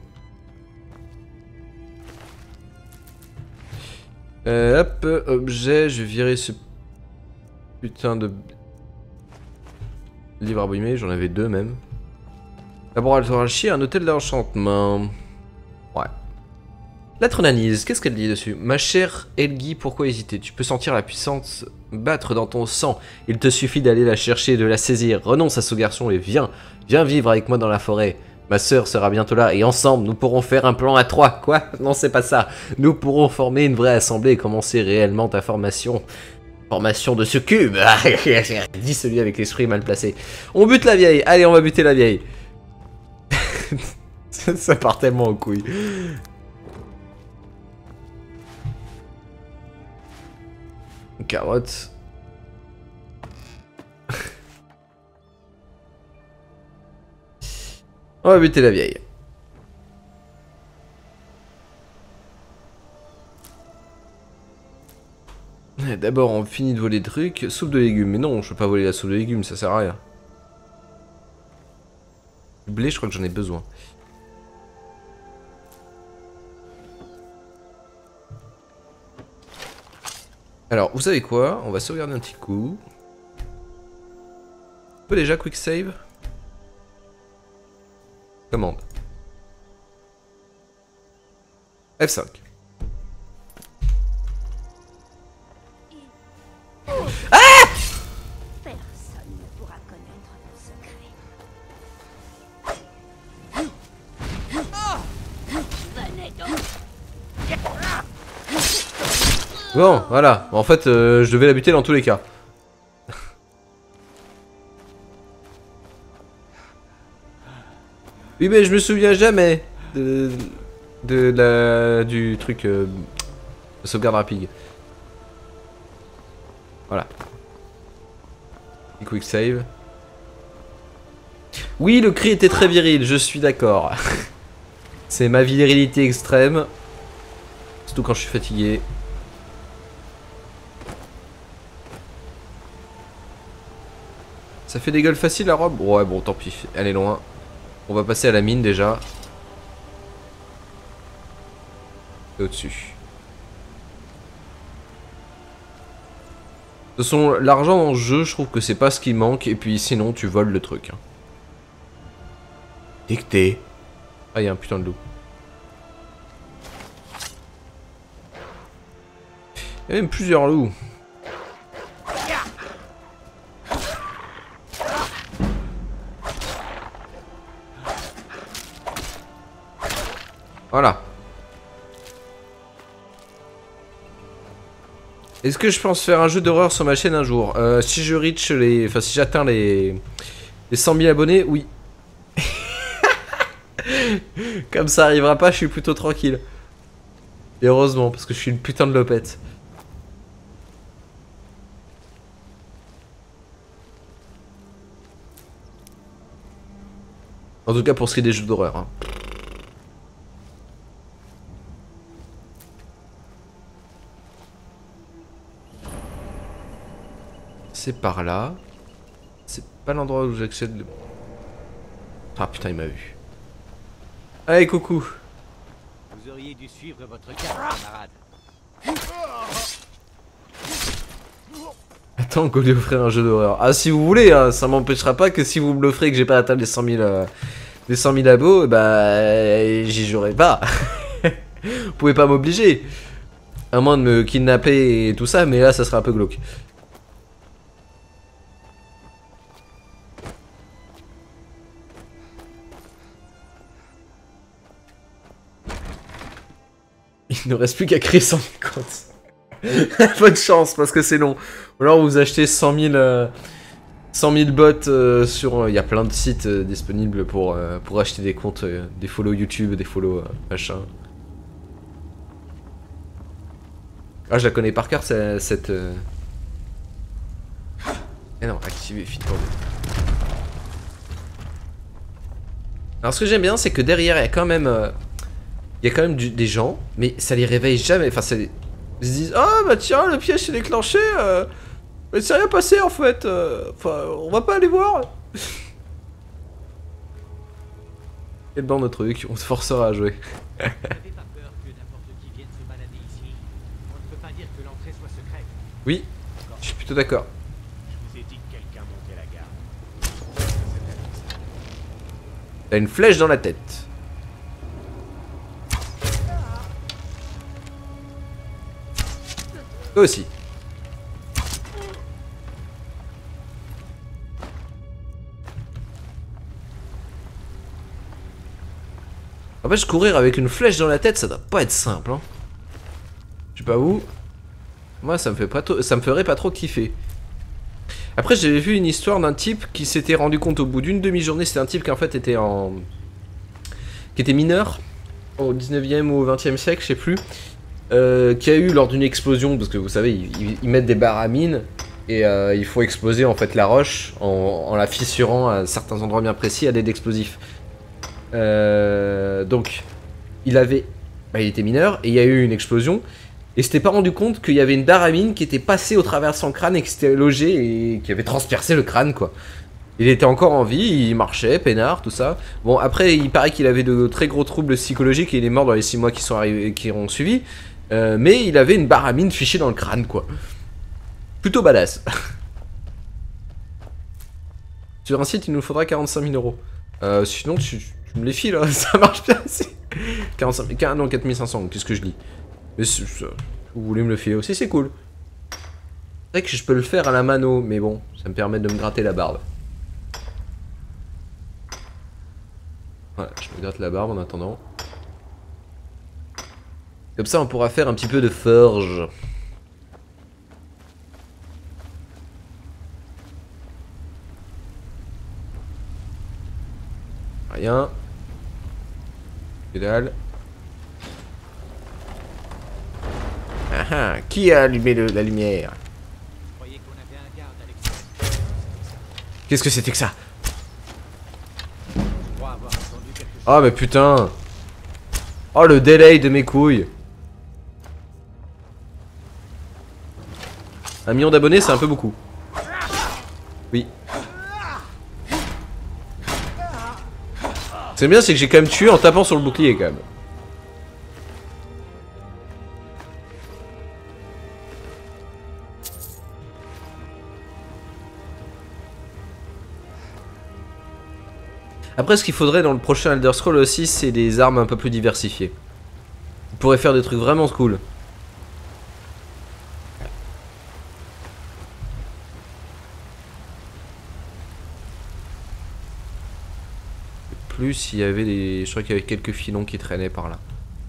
Euh, hop, objet, je vais virer ce putain de livre abîmé, j'en avais deux même. Laboratoire chier, un hôtel d'enchantement. Ouais. Lettre d'Anise, qu'est-ce qu'elle dit dessus? Ma chère Elgi, pourquoi hésiter? Tu peux sentir la puissance battre dans ton sang. Il te suffit d'aller la chercher et de la saisir. Renonce à ce garçon et viens. Viens vivre avec moi dans la forêt. Ma sœur sera bientôt là et ensemble nous pourrons faire un plan à trois. Quoi? Non, c'est pas ça. Nous pourrons former une vraie assemblée et commencer réellement ta formation. Formation de succube. Dis celui avec l'esprit mal placé. On bute la vieille. Allez, on va buter la vieille. Ça part tellement en couille. Carotte. On va buter la vieille. D'abord on finit de voler des trucs. Soupe de légumes. Mais non, je peux pas voler la soupe de légumes, ça sert à rien. Du blé, je crois que j'en ai besoin. Alors, vous savez quoi? On va sauvegarder un petit coup. On peut déjà quick save. Commande. F cinq. Ah! Personne ne pourra connaître vos secrets. Venez donc. Bon, voilà. En fait, euh, je devais la buter dans tous les cas. Oui, mais je me souviens jamais de, de la du truc euh, de sauvegarde rapide. Voilà. Quick save. Oui, le cri était très viril, je suis d'accord. C'est ma virilité extrême. Surtout quand je suis fatigué. Ça fait des gueules faciles la robe? Ouais, bon, tant pis. Elle est loin. On va passer à la mine déjà. Et au-dessus. De toute façon, l'argent dans le jeu, je trouve que c'est pas ce qui manque. Et puis sinon, tu voles le truc. Hein. Dicté. Ah, il y a un putain de loup. Il y a même plusieurs loups. Voilà. Est-ce que je pense faire un jeu d'horreur sur ma chaîne un jour? euh, Si je reach les... Enfin, si j'atteins les... les cent mille abonnés, oui. Comme ça arrivera pas, je suis plutôt tranquille. Et heureusement, parce que je suis une putain de lopette. En tout cas pour ce qui est des jeux d'horreur. Hein. C'est par là. C'est pas l'endroit où j'accède. Le... Ah putain, il m'a vu. Allez, coucou. Vous auriez dû suivre votre camarade. Attends qu'on lui offrir un jeu d'horreur. Ah, si vous voulez, hein, ça m'empêchera pas que si vous me l'offrez que j'ai pas atteint les cent mille, euh, les cent mille abos, bah euh, j'y jouerai pas. Vous pouvez pas m'obliger. À moins de me kidnapper et tout ça, mais là ça serait un peu glauque. Il ne reste plus qu'à créer cent mille comptes. Bonne chance parce que c'est long. Ou alors vous achetez cent mille, euh, cent mille bots euh, sur... Il euh, y a plein de sites euh, disponibles pour, euh, pour acheter des comptes, euh, des follow YouTube, des follow euh, machin. Ah, je la connais par cœur cette... Euh... Eh non, activer feed pour deux. Alors ce que j'aime bien c'est que derrière il y a quand même... Euh... Il y a quand même du, des gens, mais ça les réveille jamais. Enfin, ça les... Ils se disent, ah oh, bah tiens, le piège s'est déclenché. Euh... Mais c'est rien passé en fait. Euh... Enfin, on va pas aller voir. Et dans notre truc, on se forcera à jouer. Oui, je suis plutôt d'accord. T'as une flèche dans la tête. Toi aussi. En fait, courir avec une flèche dans la tête, ça doit pas être simple. Hein. Je sais pas où. Moi, ça me fait pas trop, ça me ferait pas trop kiffer. Après, j'avais vu une histoire d'un type qui s'était rendu compte au bout d'une demi-journée. C'était un type qui en fait était en, qui était mineur au dix-neuvième ou au vingtième siècle, je sais plus. Euh, qui a eu lors d'une explosion, parce que vous savez, ils, ils mettent des barres à mine et euh, il faut exploser en fait la roche en, en la fissurant à certains endroits bien précis à l'aide d'explosifs. Euh, donc, il avait, bah, il était mineur et il y a eu une explosion et s'était pas rendu compte qu'il y avait une barre à mine qui était passée au travers de son crâne et qui s'était logée et qui avait transpercé le crâne quoi. Il était encore en vie, il marchait, peinard, tout ça. Bon, après, il paraît qu'il avait de très gros troubles psychologiques et il est mort dans les six mois qui sont arrivés, qui ont suivi. Euh, mais il avait une barre à mine fichée dans le crâne, quoi. Plutôt badass. Sur un site, il nous faudra quarante-cinq mille euros. Euh, sinon, tu, tu me les files, hein, ça marche bien aussi. quarante-cinq mille, non, quatre mille cinq cents, qu'est-ce que je lis? Mais si vous voulez me le filer aussi, c'est cool. C'est vrai que je peux le faire à la mano, mais bon, ça me permet de me gratter la barbe. Voilà, je me gratte la barbe en attendant. Comme ça, on pourra faire un petit peu de forge. Rien. Que dalle. Ah ah, qui a allumé le, la lumière? Qu'est-ce que c'était que ça? Oh mais putain. Oh le délai de mes couilles. Un million d'abonnés c'est un peu beaucoup. Oui. C'est bien, c'est que j'ai quand même tué en tapant sur le bouclier quand même. Après, ce qu'il faudrait dans le prochain Elder Scrolls aussi, c'est des armes un peu plus diversifiées. On pourrait faire des trucs vraiment cool. Plus, il y avait des... Je crois qu'il y avait quelques filons qui traînaient par là.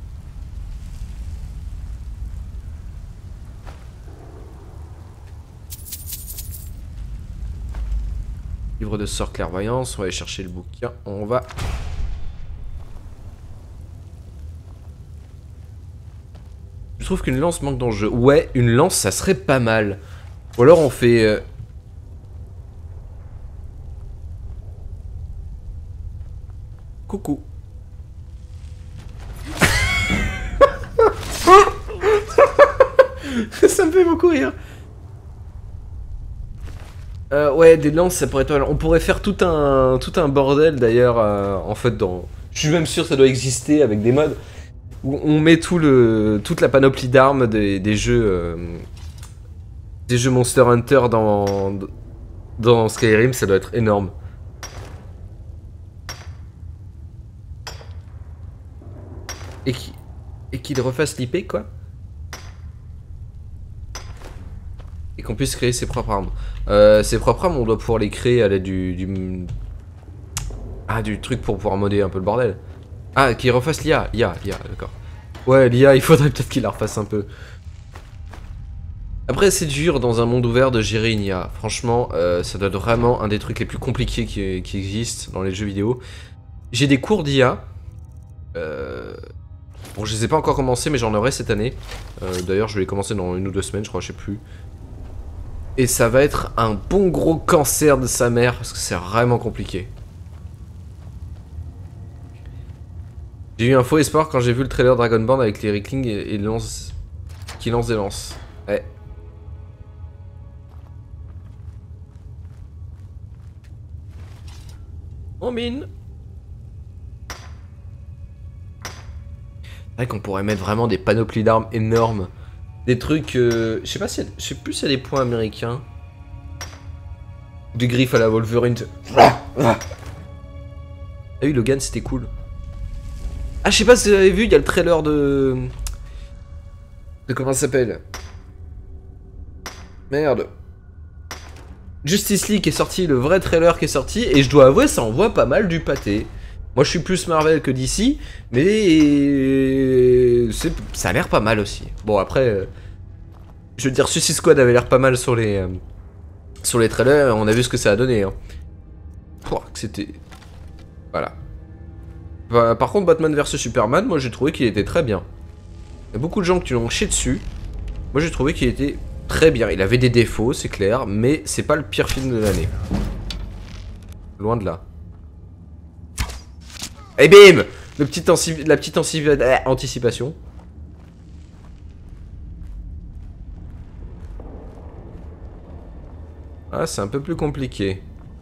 Livre de sort clairvoyance, on va aller chercher le bouquin, on va... Je trouve qu'une lance manque d'enjeu. Ouais, une lance ça serait pas mal. Ou alors on fait... Euh... Coucou. Ça me fait beaucoup rire. Euh, ouais, des lances, ça pourrait être... On pourrait faire tout un, tout un bordel d'ailleurs, euh, en fait, dans... Je suis même sûr que ça doit exister avec des modes où on met tout le, toute la panoplie d'armes des, des jeux... Euh, des jeux Monster Hunter dans, dans Skyrim, ça doit être énorme. Et qui et qu'il refasse l'I P, quoi. Et qu'on puisse créer ses propres armes. Euh, ses propres armes, on doit pouvoir les créer à l'aide du, du... Ah, du truc pour pouvoir modder un peu le bordel. Ah, qu'il refasse l'I A. L'I A, l'I A, d'accord. Ouais, l'I A, il faudrait peut-être qu'il la refasse un peu. Après, c'est dur dans un monde ouvert de gérer une I A. Franchement, euh, ça doit être vraiment un des trucs les plus compliqués qui, qui existent dans les jeux vidéo. J'ai des cours d'I A. Euh... Bon, je les ai pas encore commencé, mais j'en aurai cette année. Euh, D'ailleurs, je vais les commencer dans une ou deux semaines, je crois, je sais plus. Et ça va être un bon gros cancer de sa mère, parce que c'est vraiment compliqué. J'ai eu un faux espoir quand j'ai vu le trailer Dragon Band avec les Rickling et, et lance... qui lance des lances. Ouais. On mine. C'est vrai qu'on pourrait mettre vraiment des panoplies d'armes énormes. Des trucs... Euh, je sais pas si... Je sais plus s'il y a des points américains. Des griffes à la Wolverine. Ah oui, Logan, c'était cool. Ah, je sais pas si vous avez vu, il y a le trailer de... De comment ça s'appelle? Merde. Justice League est sorti, le vrai trailer qui est sorti. Et je dois avouer, ça envoie pas mal du pâté. Moi je suis plus Marvel que D C, mais ça a l'air pas mal aussi. Bon après, euh, je veux dire Suicide Squad avait l'air pas mal sur les euh, sur les trailers, on a vu ce que ça a donné. Hein. Pouah, que c'était... Voilà. Bah, par contre Batman versus Superman, moi j'ai trouvé qu'il était très bien. Il y a beaucoup de gens qui l'ont chié dessus. Moi j'ai trouvé qu'il était très bien. Il avait des défauts, c'est clair, mais c'est pas le pire film de l'année. Loin de là. Et bim, le petit la petite euh, anticipation. Ah, c'est un peu plus compliqué.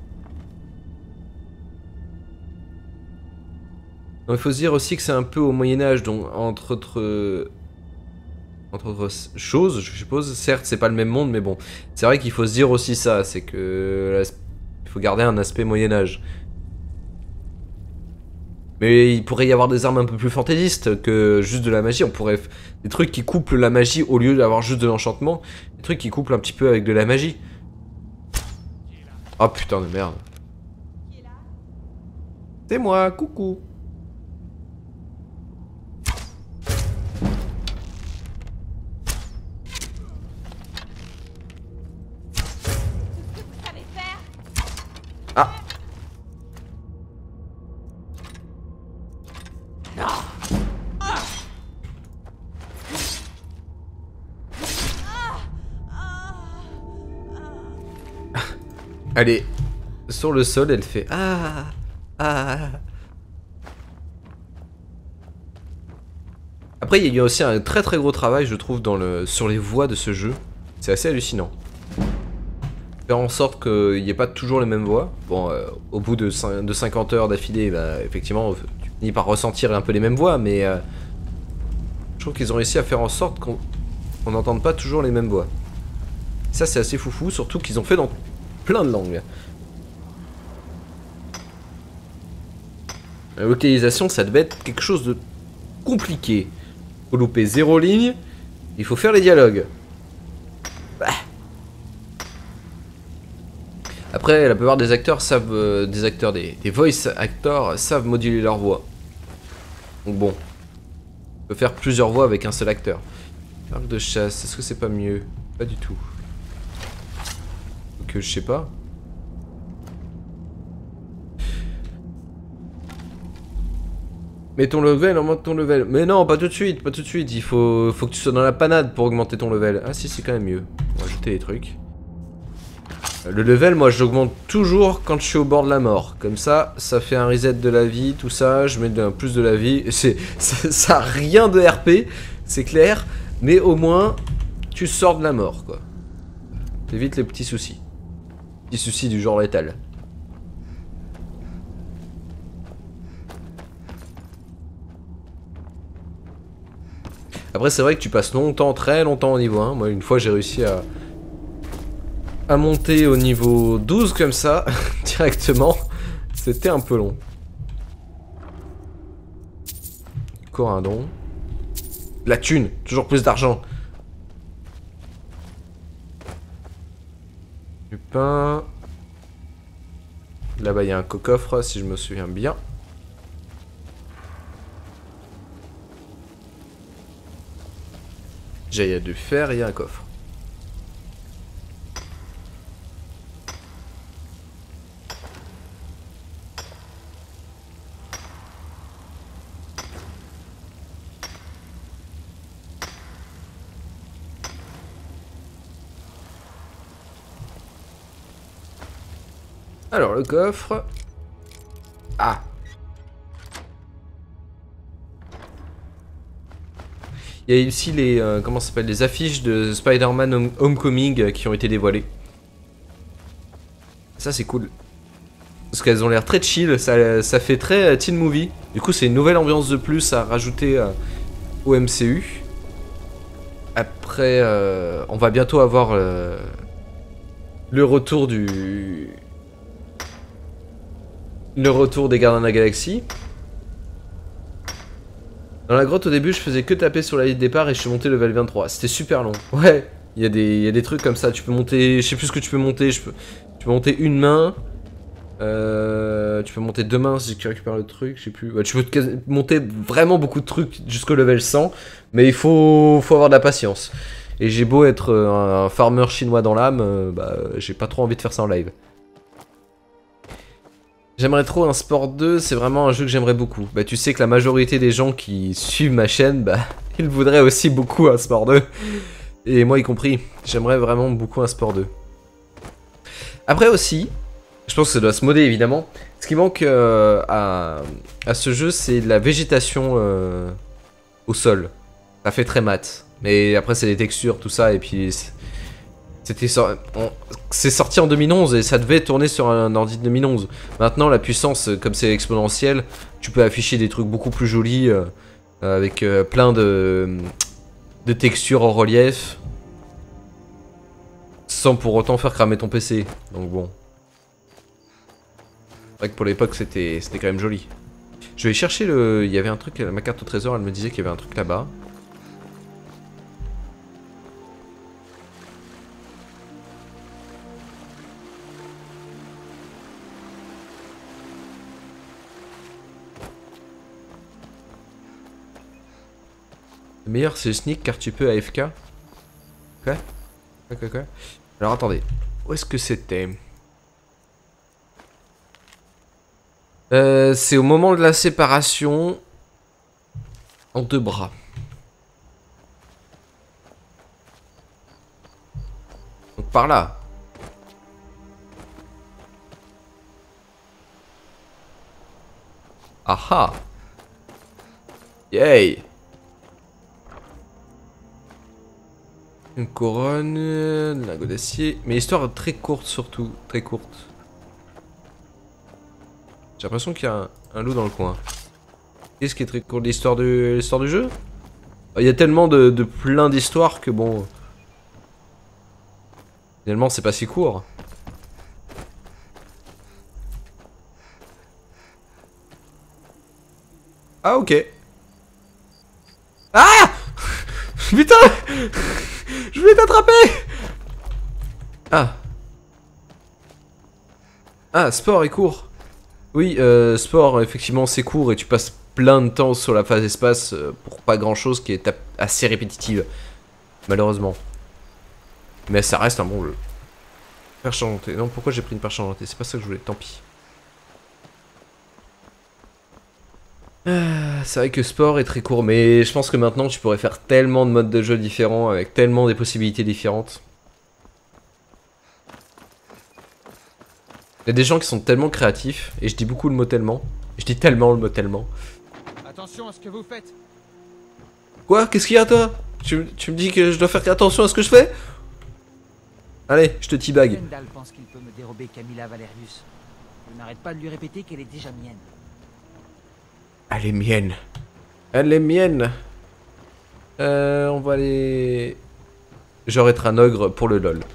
Donc, il faut se dire aussi que c'est un peu au Moyen-Âge, donc entre autres... Entre autres choses, je suppose. Certes, c'est pas le même monde, mais bon. C'est vrai qu'il faut se dire aussi ça, c'est que... Il faut garder un aspect Moyen-Âge. Mais il pourrait y avoir des armes un peu plus fantaisistes que juste de la magie. On pourrait... Des trucs qui couplent la magie au lieu d'avoir juste de l'enchantement. Des trucs qui couplent un petit peu avec de la magie. Oh putain de merde. C'est moi, coucou. Ah. Elle est sur le sol, elle fait ah ah. Après, il y a eu aussi un très très gros travail, je trouve, dans le sur les voix de ce jeu. C'est assez hallucinant. faire en sorte qu'il n'y ait pas toujours les mêmes voix. Bon, euh, au bout de, de cinquante heures d'affilée, bah, effectivement, tu finis par ressentir un peu les mêmes voix, mais euh, je trouve qu'ils ont réussi à faire en sorte qu'on n'entende pas toujours les mêmes voix. Ça, c'est assez foufou, surtout qu'ils ont fait dans plein de langues. La localisation, ça devait être quelque chose de compliqué. Faut louper zéro ligne, il faut faire les dialogues. Bah. Après, la plupart des acteurs savent, euh, des acteurs, des, des voice actors savent moduler leur voix. Donc bon, on peut faire plusieurs voix avec un seul acteur. Arc de chasse, est-ce que c'est pas mieux? Pas du tout. Donc je sais pas. Mets ton level, augmente ton level. Mais non, pas tout de suite, pas tout de suite. Il faut, faut que tu sois dans la panade pour augmenter ton level. Ah si, c'est quand même mieux. On va ajouter les trucs. Le level, moi, j'augmente toujours quand je suis au bord de la mort. Comme ça, ça fait un reset de la vie, tout ça. Je mets de, plus de la vie. C'est, ça a rien de R P, c'est clair. Mais au moins, tu sors de la mort, quoi. T'évites les petits soucis. Petits soucis du genre létal. Après, c'est vrai que tu passes longtemps, très longtemps au niveau un. Moi, une fois, j'ai réussi à... à monter au niveau douze comme ça, directement. C'était un peu long. Corindon. La thune, toujours plus d'argent. Du pain. Là-bas, il y a un coffre, si je me souviens bien. Déjà, il y a du fer et il y a un coffre. Alors, le coffre... Ah! Il y a ici les, euh, comment ça s'appelle, les affiches de Spider-Man Home Homecoming euh, qui ont été dévoilées. Ça c'est cool. Parce qu'elles ont l'air très chill, ça, ça fait très euh, teen movie. Du coup c'est une nouvelle ambiance de plus à rajouter euh, au M C U. Après, euh, on va bientôt avoir euh, le retour du... Le retour des Gardiens de la Galaxie. Dans la grotte au début je faisais que taper sur la ligne de départ et je suis monté level vingt-trois. C'était super long. Ouais, il y, y a des trucs comme ça. Tu peux monter, je sais plus ce que tu peux monter. Je peux, tu peux monter une main. Euh, tu peux monter deux mains si tu récupères le truc. Je sais plus. Ouais, tu peux monter vraiment beaucoup de trucs jusqu'au level cent. Mais il faut, faut avoir de la patience. Et j'ai beau être un farmer chinois dans l'âme, euh, bah, j'ai pas trop envie de faire ça en live. J'aimerais trop un Sport deux, c'est vraiment un jeu que j'aimerais beaucoup. Bah tu sais que la majorité des gens qui suivent ma chaîne, bah ils voudraient aussi beaucoup un Sport deux. Et moi y compris, j'aimerais vraiment beaucoup un Sport deux. Après aussi, je pense que ça doit se modder évidemment. Ce qui manque euh, à, à ce jeu, c'est de la végétation euh, au sol. Ça fait très mat. Mais après c'est des textures, tout ça, et puis... C'était sor... C'est sorti en deux mille onze et ça devait tourner sur un ordi de deux mille onze. Maintenant la puissance, comme c'est exponentiel, tu peux afficher des trucs beaucoup plus jolis euh, avec euh, plein de, de textures en relief sans pour autant faire cramer ton P C. Donc bon. C'est vrai que pour l'époque c'était c'était quand même joli. Je vais chercher le... Il y avait un truc, ma carte au trésor elle me disait qu'il y avait un truc là-bas. Le meilleur c'est le sneak car tu peux A F K. Quoi? Quoi quoi quoi? Alors attendez, où est-ce que c'était? euh, C'est au moment de la séparation en deux bras. Donc par là. Aha. Yay. Une couronne, un lingot d'acier. Mais l'histoire très courte surtout, très courte. J'ai l'impression qu'il y a un, un loup dans le coin. Qu'est-ce qui est très court, l'histoire du, l'histoire du jeu? Il y a tellement de, de plein d'histoires que bon... Finalement c'est pas si court. Ah ok. Ah putain. Je voulais t'attraper. Ah. Ah, sport et court. Oui, euh, sport effectivement c'est court et tu passes plein de temps sur la phase espace euh, pour pas grand chose qui est assez répétitive. Malheureusement. Mais ça reste un bon jeu. Perche enchantée. Non, pourquoi j'ai pris une perche enchantée? C'est pas ça que je voulais, tant pis. Ah, c'est vrai que sport est très court, mais je pense que maintenant tu pourrais faire tellement de modes de jeu différents, avec tellement des possibilités différentes. Il y a des gens qui sont tellement créatifs, et je dis beaucoup le mot tellement. Je dis tellement le mot tellement. Attention à ce que vous faites. Quoi? Qu'est-ce qu'il y a toi? tu, tu me dis que je dois faire attention à ce que je fais? Allez, je te teabag. Stendhal pense qu'il peut me dérober Camilla Valerius. Je n'arrête pas de lui répéter qu'elle est déjà mienne. Elle est mienne. Elle est mienne. Euh, on va aller... Genre être un ogre pour le lol.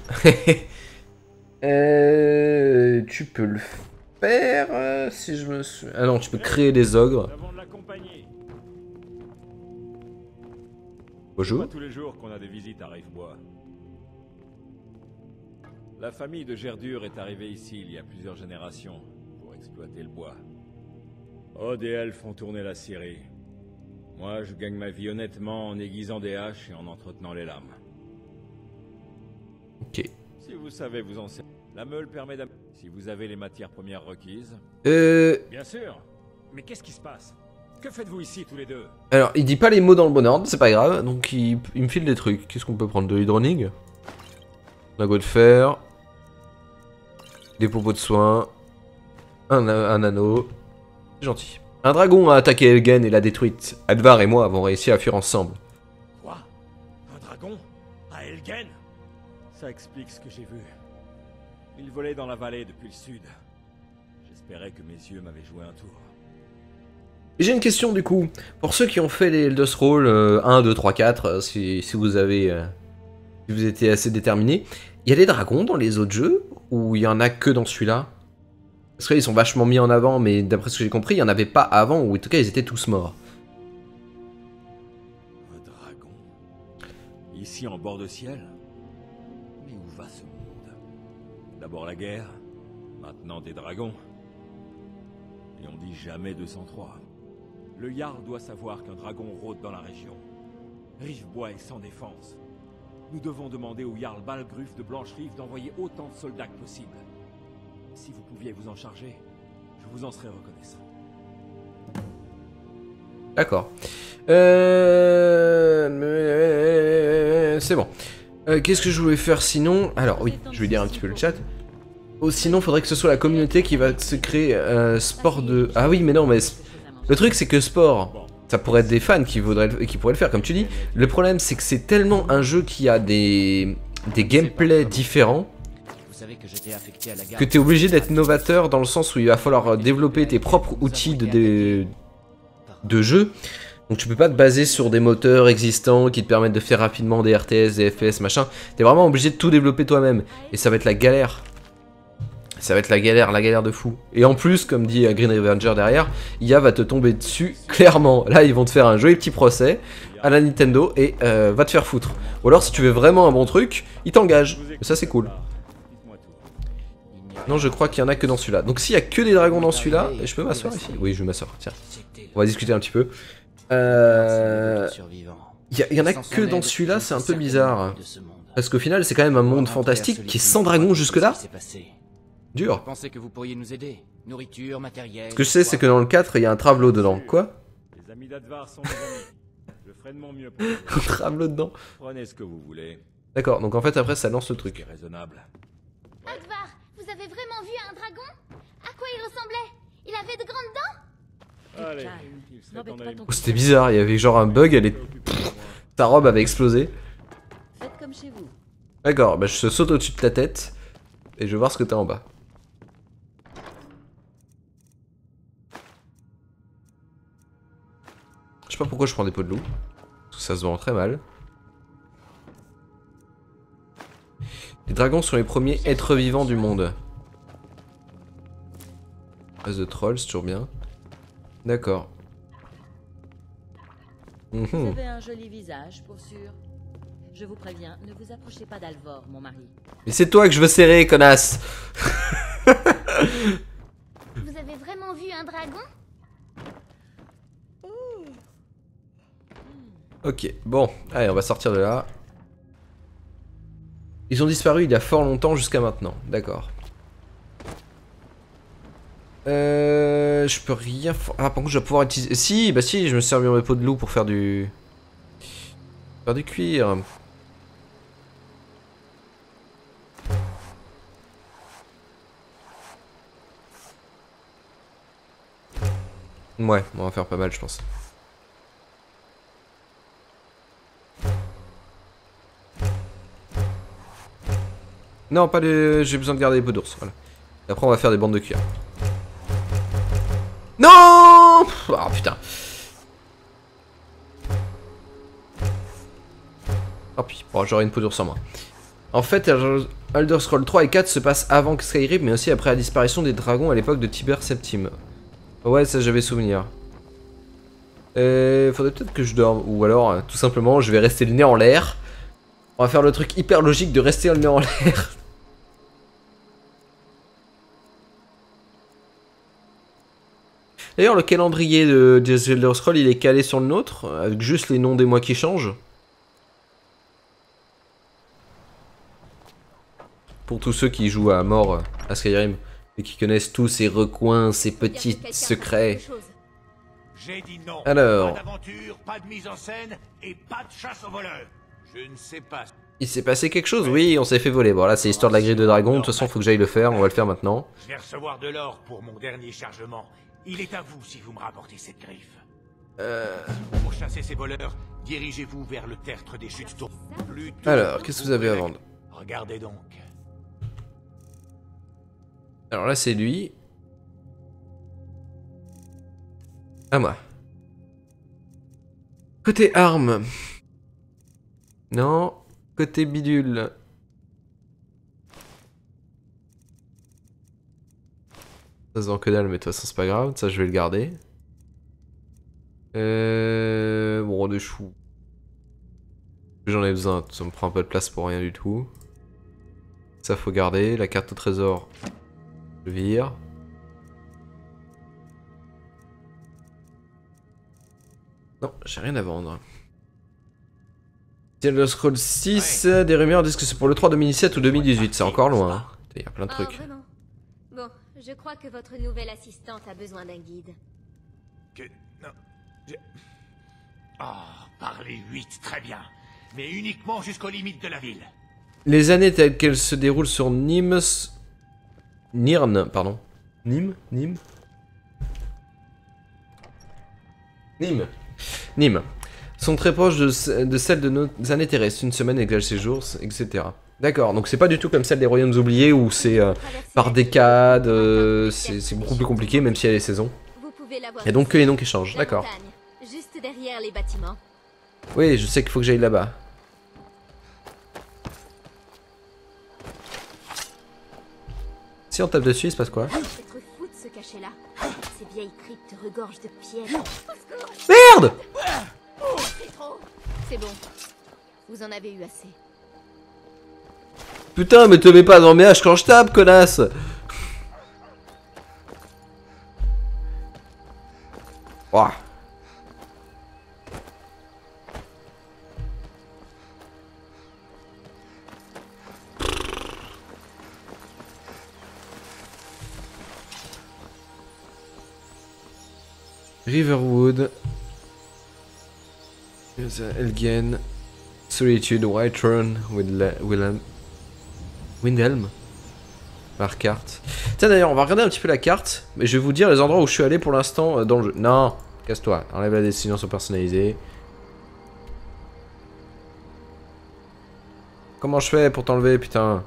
euh, tu peux le faire euh, si je me suis... Ah non, tu peux créer des ogres. Bonjour. C'est pas tous les jours qu'on a des visites à Rivebois. La famille de Gerdur est arrivée ici il y a plusieurs générations pour exploiter le bois. Odd et elfes font tourner la scierie. Moi, je gagne ma vie honnêtement en aiguisant des haches et en entretenant les lames. Ok. Si vous savez vous en servir, la meule permet d'am... Si vous avez les matières premières requises... Euh... Bien sûr. Mais qu'est-ce qui se passe? Que faites-vous ici tous les deux? Alors, il dit pas les mots dans le bon ordre, c'est pas grave, donc il, il me file des trucs. Qu'est-ce qu'on peut prendre? De l'hydronig, lingot de fer, des popos de soins, un, un anneau. C'est gentil. Un dragon a attaqué Elgen et l'a détruite. Advar et moi avons réussi à fuir ensemble. Quoi? Un dragon? À Elgen? Ça explique ce que j'ai vu. Il volait dans la vallée depuis le sud. J'espérais que mes yeux m'avaient joué un tour. J'ai une question du coup. Pour ceux qui ont fait les Elder Scrolls euh, un, deux, trois, quatre, euh, si, si vous avez... Euh, si vous étiez assez déterminé, il y a des dragons dans les autres jeux? Ou il y en a que dans celui-là? Parce qu'ils sont vachement mis en avant, mais d'après ce que j'ai compris, il n'y en avait pas avant, ou en tout cas ils étaient tous morts. Un dragon? Ici en bord de ciel? Mais où va ce monde? D'abord la guerre, maintenant des dragons. Et on dit jamais deux cent trois. Le Jarl doit savoir qu'un dragon rôde dans la région. Rivebois est sans défense. Nous devons demander au Jarl Balgruf de Blancherive d'envoyer autant de soldats que possible. Si vous pouviez vous en charger, je vous en serais reconnaissant. D'accord. Euh... C'est bon. Euh, Qu'est-ce que je voulais faire sinon? Alors oui, je vais lire un petit peu le chat. Oh, sinon, faudrait que ce soit la communauté qui va se créer euh, sport de... Ah oui, mais non, mais... Le truc, c'est que sport, ça pourrait être des fans qui, voudraient, qui pourraient le faire, comme tu dis. Le problème, c'est que c'est tellement un jeu qui a des, des gameplays différents que t'es obligé d'être novateur dans le sens où il va falloir développer tes propres outils de, de, de jeu. Donc tu peux pas te baser sur des moteurs existants qui te permettent de faire rapidement des R T S, des F P S, machin. T'es vraiment obligé de tout développer toi-même. Et ça va être la galère. Ça va être la galère, la galère de fou. Et en plus, comme dit Green Revenger derrière, I A va te tomber dessus, clairement. Là, ils vont te faire un joli petit procès à la Nintendo et euh, va te faire foutre. Ou alors, si tu veux vraiment un bon truc, ils t'engagent. Et ça, c'est cool. Non, je crois qu'il y en a que dans celui-là. Donc, s'il y a que des dragons dans celui-là, je peux m'asseoir ici? Oui, je vais m'asseoir, tiens. On va discuter un petit peu. Euh... Il y, y en a que dans celui-là, c'est un peu bizarre. Parce qu'au final, c'est quand même un monde fantastique qui est sans dragons jusque-là. Dur. Pensez que vous pourriez nous aider? Nourriture, matériel. Ce que je sais, c'est que dans le quatre, il y a un travelot dedans. Quoi? Les amis d'Advar sont mes amis. Je ferai de mon mieux pour vous. Un travelot dedans. Prenez ce que vous voulez. D'accord, donc en fait, après, ça lance le truc. C'est raisonnable. Advar, vous avez vraiment vu un dragon? À quoi il ressemblait? Il avait de grandes dents? Allez, il serait temps d'aller me- Oh, c'était bizarre, il y avait genre un bug, elle est... Pff, ta robe avait explosé. Faites comme comme chez vous. D'accord, bah je saute au-dessus de ta tête et je vais voir ce que t'as en bas. Je sais pas pourquoi je prends des pots de loup. Parce que ça se vend très mal. Les dragons sont les premiers êtres vivants du monde. As de troll, c'est toujours bien. D'accord. Vous Mmh. avez un joli visage, pour sûr. Je vous préviens, ne vous approchez pas d'Alvor, mon mari. Mais c'est toi que je veux serrer, connasse. Vous avez vraiment vu un dragon? Ok, bon, allez, on va sortir de là. Ils ont disparu il y a fort longtemps jusqu'à maintenant, d'accord. Euh, je peux rien faire. Ah, par contre, je vais pouvoir utiliser. Si, bah si, je me sers de mes peaux de loup pour faire du. Faire du cuir. Ouais, on va faire pas mal, je pense. Non, pas de. J'ai besoin de garder les peaux d'ours, voilà. Et après, on va faire des bandes de cuir. Non! Ah oh, putain. Oh puis, bon, j'aurai une peau d'ours en moins. En fait, Elder Scrolls trois et quatre se passent avant Skyrim, mais aussi après la disparition des dragons à l'époque de Tiber Septime. Ouais, ça j'avais souvenir. Euh, faudrait peut-être que je dorme, ou alors, tout simplement, je vais rester le nez en l'air. On va faire le truc hyper logique de rester le nez en l'air. D'ailleurs, le calendrier de The Elder Scrolls, il est calé sur le nôtre, avec juste les noms des mois qui changent. Pour tous ceux qui jouent à mort à Skyrim, et qui connaissent tous ces recoins, ces petits secrets. J'ai dit non. Alors. Pas d'aventure, pas de mise en scène, et pas de chasse aux voleurs. Je ne sais pas. Il s'est passé quelque chose, oui, on s'est fait voler. Bon, là, c'est l'histoire de la grille de dragon. De toute façon, faut que j'aille le faire, on va le faire maintenant. Je vais recevoir de l'or pour mon dernier chargement. Il est à vous si vous me rapportez cette griffe. Euh... Pour chasser ces voleurs, dirigez-vous vers le tertre des chutes tour. Alors, qu'est-ce que vous avez à vendre? Regardez donc. Alors là, c'est lui. À moi. Côté armes. Non. Côté bidule. Ça se vend que dalle, mais de toute façon, c'est pas grave. Ça, je vais le garder. Euh... Bon, des choux. J'en ai besoin. Ça me prend un peu de place pour rien du tout. Ça, faut garder. La carte au trésor. Je vire. Non, j'ai rien à vendre. Elder Scrolls six, ouais. Des rumeurs disent que c'est pour le trois deux mille dix-sept ou deux mille dix-huit, c'est encore loin. Il y a plein de trucs. Oh, vraiment? Bon, je crois que votre nouvelle assistante a besoin d'un guide. Que... non... Je... Oh, parlez huit, très bien. Mais uniquement jusqu'aux limites de la ville. Les années telles qu'elles se déroulent sur Nîmes... Nirn, pardon. Nîmes Nîmes Nîmes. Nîmes. Sont très proches de, de celles de nos années terrestres. Une semaine égale ses jours, et cetera. D'accord, donc c'est pas du tout comme celle des Royaumes oubliés où c'est euh, par décade, euh, c'est beaucoup plus compliqué même s'il y a les saisons. Il y a donc que les noms qui changent, d'accord. Juste derrière les bâtiments. Oui, je sais qu'il faut que j'aille là-bas. Si on tape dessus, il se passe quoi? C'est trop fou de se cacher là. Ces vieilles cryptes regorgent de pièges. Merde! C'est trop. C'est bon. Vous en avez eu assez. Putain, mais te mets pas dans mes haches quand je tape, connasse! Ouah. Riverwood, Elgin, Solitude, Whiterun, Wilhelm, Windhelm, par carte. Tiens d'ailleurs, on va regarder un petit peu la carte, mais je vais vous dire les endroits où je suis allé pour l'instant dans le jeu. Non, casse-toi, enlève la destination personnalisée. Comment je fais pour t'enlever, putain?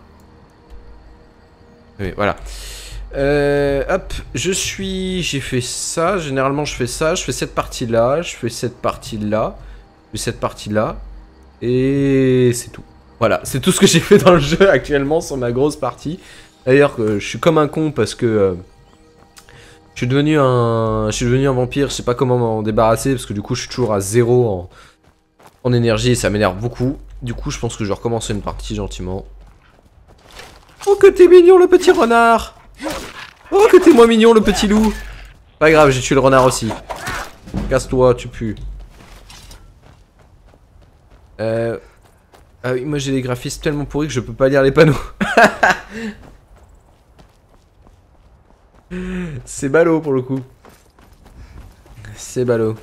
Oui, voilà. Euh, hop, je suis... J'ai fait ça, généralement je fais ça, je fais cette partie-là, je fais cette partie-là, je fais cette partie-là, et c'est tout. Voilà, c'est tout ce que j'ai fait dans le jeu actuellement sur ma grosse partie. D'ailleurs, je suis comme un con parce que... Euh, je suis devenu un... Je suis devenu un vampire, je sais pas comment m'en débarrasser, parce que du coup je suis toujours à zéro en, en énergie, et ça m'énerve beaucoup. Du coup, je pense que je vais recommencer une partie gentiment. Oh que t'es mignon le petit renard! Oh que t'es moins mignon le petit loup! Pas grave, j'ai tué le renard aussi. Casse-toi, tu pues. Euh... Ah oui, moi j'ai des graphismes tellement pourris que je peux pas lire les panneaux. C'est ballot pour le coup. C'est ballot.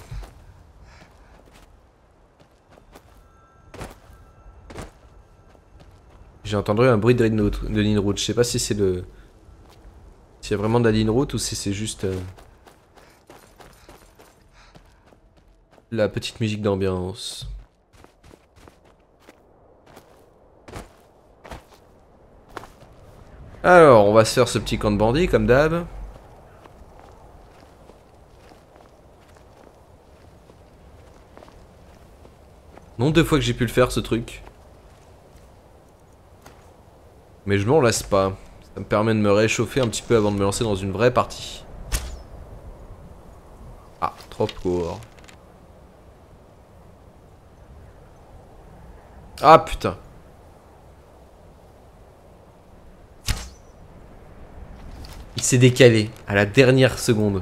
J'ai entendu un bruit de ligne route. De ligne route. Je sais pas si c'est le... S'il y a vraiment de la ligne route ou si c'est juste... Euh... la petite musique d'ambiance. Alors, on va se faire ce petit camp de bandits comme d'hab. Non, deux fois que j'ai pu le faire ce truc. Mais je m'en lasse pas. Ça me permet de me réchauffer un petit peu avant de me lancer dans une vraie partie. Ah, trop court. Ah putain. Il s'est décalé à la dernière seconde.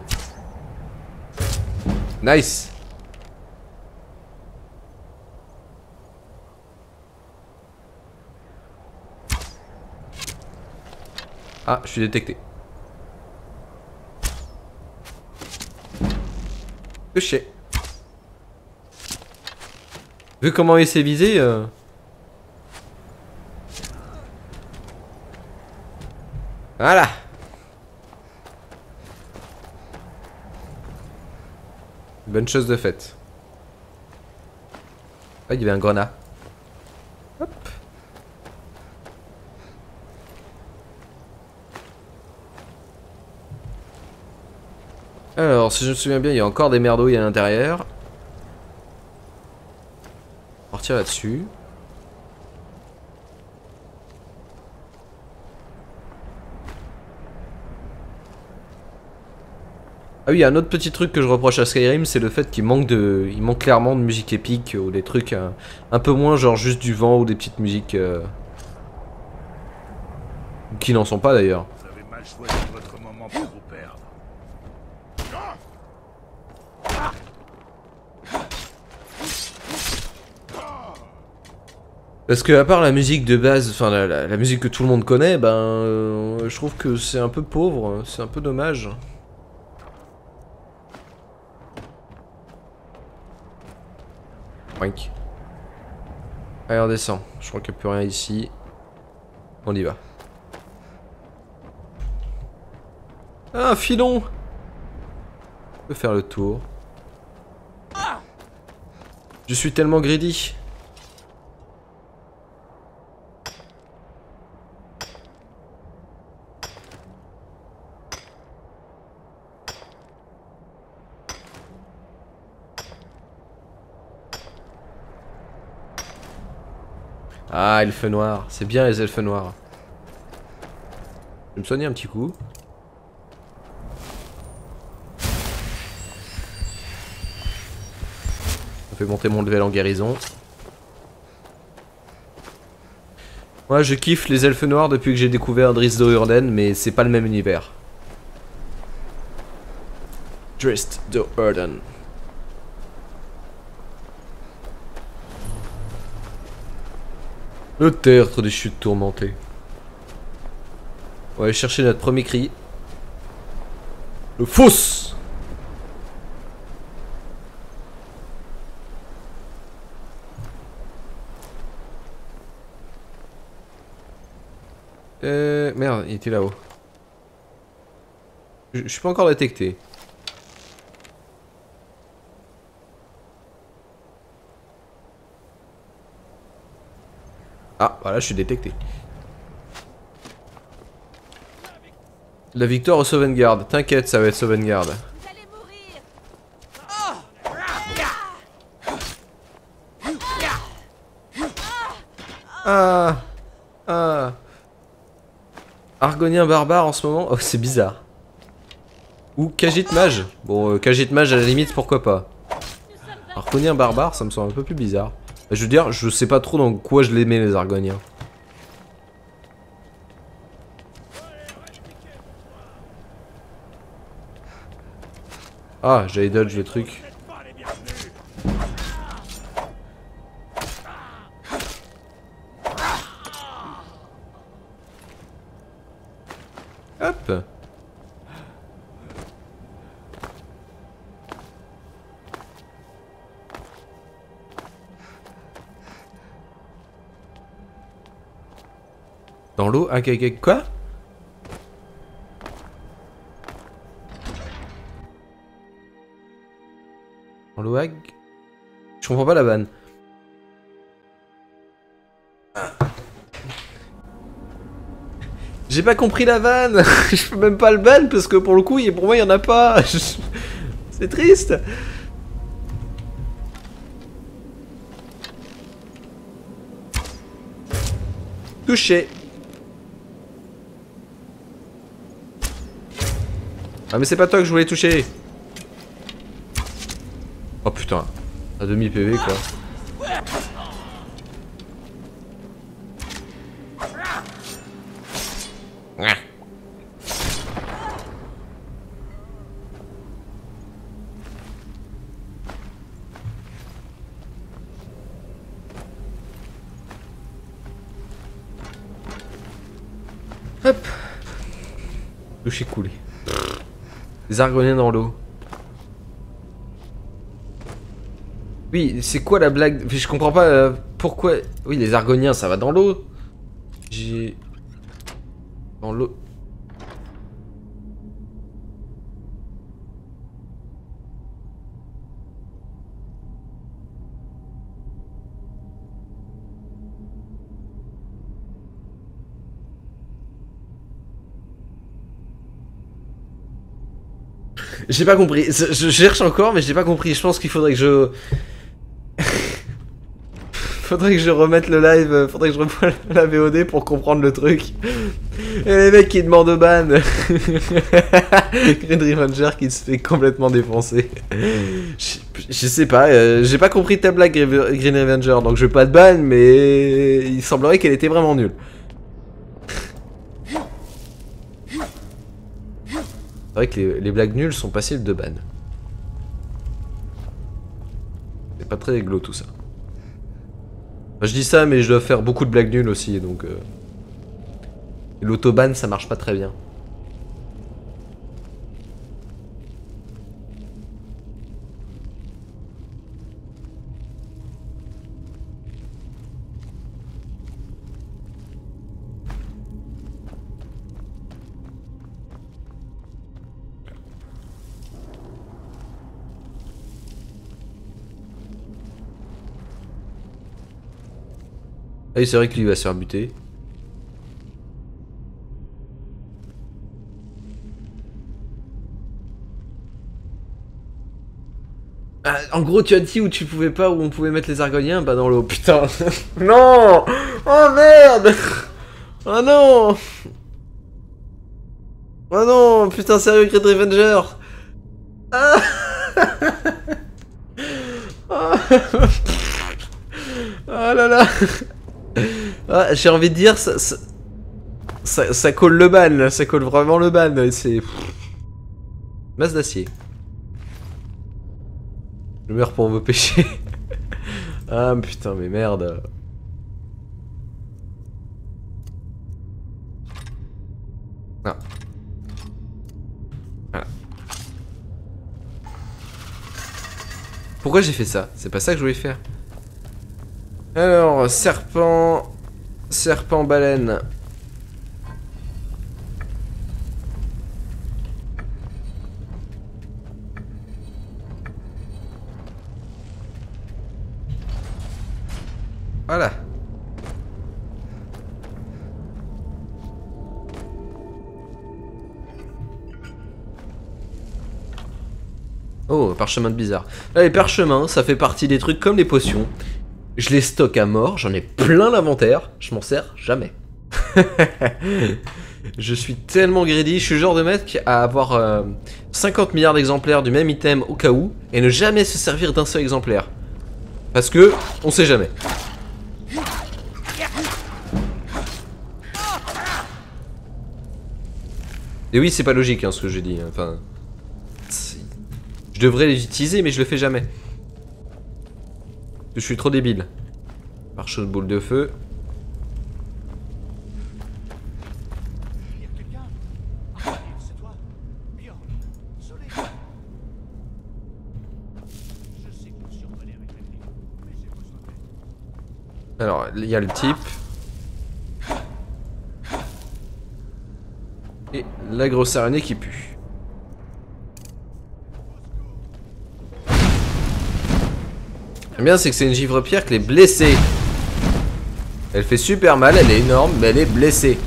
Nice. Ah, je suis détecté. Que chier. Vu comment il s'est visé... Euh... Voilà. Bonne chose de faite. Ah, il y avait un grenat. Hop. Alors, si je me souviens bien, il y a encore des merdouilles à l'intérieur. On va partir là-dessus. Ah oui, il y a un autre petit truc que je reproche à Skyrim, c'est le fait qu'il manque de, il manque clairement de musique épique ou des trucs un, un peu moins genre juste du vent ou des petites musiques euh, qui n'en sont pas d'ailleurs. Vous avez mal choisi votre moment pour vous perdre. Parce que à part la musique de base, enfin la, la, la musique que tout le monde connaît, ben euh, je trouve que c'est un peu pauvre, c'est un peu dommage. Oink. Allez, on descend. Je crois qu'il n'y a plus rien ici. On y va. Ah, un filon! On peut faire le tour. Je suis tellement greedy. Ah, elfe noir. C'est bien les elfes noirs. Je vais me soigner un petit coup. Ça fait monter mon level en guérison. Moi, je kiffe les elfes noirs depuis que j'ai découvert Drizzt Do'Urden, mais c'est pas le même univers. Drizzt Do'Urden. Le tertre des chutes tourmentées. On va aller chercher notre premier cri. Le fausse. Euh... Merde, il était là-haut. Je, je suis pas encore détecté. Ah, voilà, je suis détecté. La victoire au sauvegarde. T'inquiète, ça va être sauvegarde. Ah. Ah. Argonien barbare en ce moment. Oh, c'est bizarre. Ou Khajiit mage. Bon, euh, Khajiit mage à la limite, pourquoi pas. Argonien barbare, ça me semble un peu plus bizarre. Je veux dire, je sais pas trop dans quoi je les mets, les Argoniens. Ah, j'allais dodge le truc. Hop. Dans l'eau, ah, quoi? Dans l'eau, ag... Je comprends pas la vanne. J'ai pas compris la vanne. Je peux même pas le ban parce que pour le coup, pour moi, il y en a pas. C'est triste. Touché. Ah mais c'est pas toi que je voulais toucher. Oh putain. À demi P V quoi. Hop. Touché coulé. Les Argoniens dans l'eau. Oui, c'est quoi la blague? Je comprends pas euh, pourquoi... Oui, les Argoniens, ça va dans l'eau. J'ai... Dans l'eau... J'ai pas compris, je cherche encore mais j'ai pas compris, je pense qu'il faudrait que je... faudrait que je remette le live, faudrait que je revoie la V O D pour comprendre le truc. Et les mecs qui demandent au ban. Green Revenger qui se fait complètement défoncer. Je, je sais pas, euh, j'ai pas compris ta blague Green Revenger, donc je vais pas te ban mais il semblerait qu'elle était vraiment nulle. C'est vrai que les, les blagues nulles sont passibles de ban. C'est pas très réglo tout ça. Enfin, je dis ça mais je dois faire beaucoup de blagues nulles aussi donc... Euh... L'autoban ça marche pas très bien. Ah oui, c'est vrai que lui va se faire buter. Ah, en gros, tu as dit où tu pouvais pas, où on pouvait mettre les Argoniens, bah dans l'eau. Putain. Non. Oh merde. Oh non. Oh non, putain, sérieux, Great Revenger. Ah. Oh. Oh là là. Ah, j'ai envie de dire, ça, ça, ça, ça colle le ban, ça colle vraiment le ban, c'est... Masse d'acier. Je meurs pour vos péchés. Ah putain, mais merde. Ah. Voilà. Pourquoi j'ai fait ça? C'est pas ça que je voulais faire. Alors, serpent... Serpent baleine. Voilà. Oh, parchemin de bizarre. Là, les parchemins, ça fait partie des trucs comme les potions. Je les stocke à mort, j'en ai plein l'inventaire, je m'en sers jamais. Je suis tellement greedy, je suis le genre de mec à avoir euh, cinquante milliards d'exemplaires du même item au cas où, et ne jamais se servir d'un seul exemplaire. Parce que, on sait jamais. Et oui, c'est pas logique hein, ce que je dis, enfin... Je devrais les utiliser, mais je le fais jamais. Je suis trop débile. Marche de boule de feu. Alors, il y a le type. Et la grosse araignée qui pue. Le bien c'est que c'est une givre-pierre qui est blessée. Elle fait super mal, elle est énorme, mais elle est blessée.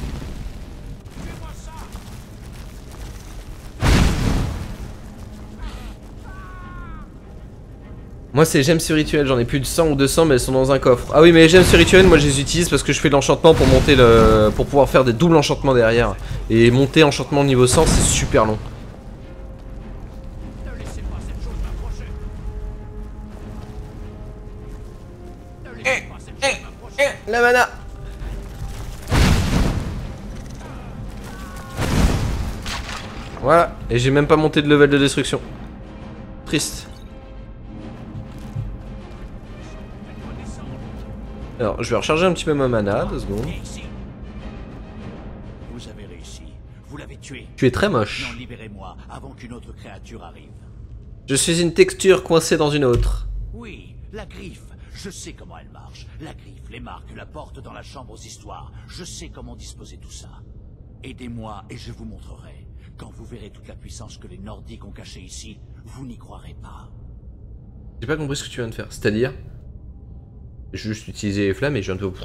Moi c'est les gemmes spirituelles, j'en ai plus de cent ou deux cents mais elles sont dans un coffre. Ah oui mais les gemmes spirituelles moi je les utilise parce que je fais de l'enchantement pour monter le... pour pouvoir faire des doubles enchantements derrière. Et monter enchantement niveau cent c'est super long. La mana. Voilà, et j'ai même pas monté de level de destruction. Triste. Alors, je vais recharger un petit peu ma mana, deux secondes. Vous avez réussi. Vous l'avez tué. Tu es très moche. Non, libérez-moi avant qu'une autre créature arrive. Je suis une texture coincée dans une autre. Oui, la griffe. Je sais comment elle marche. La griffe, les marques, la porte dans la chambre aux histoires. Je sais comment disposer tout ça. Aidez-moi et je vous montrerai. Quand vous verrez toute la puissance que les Nordiques ont cachée ici, vous n'y croirez pas. J'ai pas compris ce que tu viens de faire. C'est-à-dire, j'ai juste utilisé les flammes et je viens de...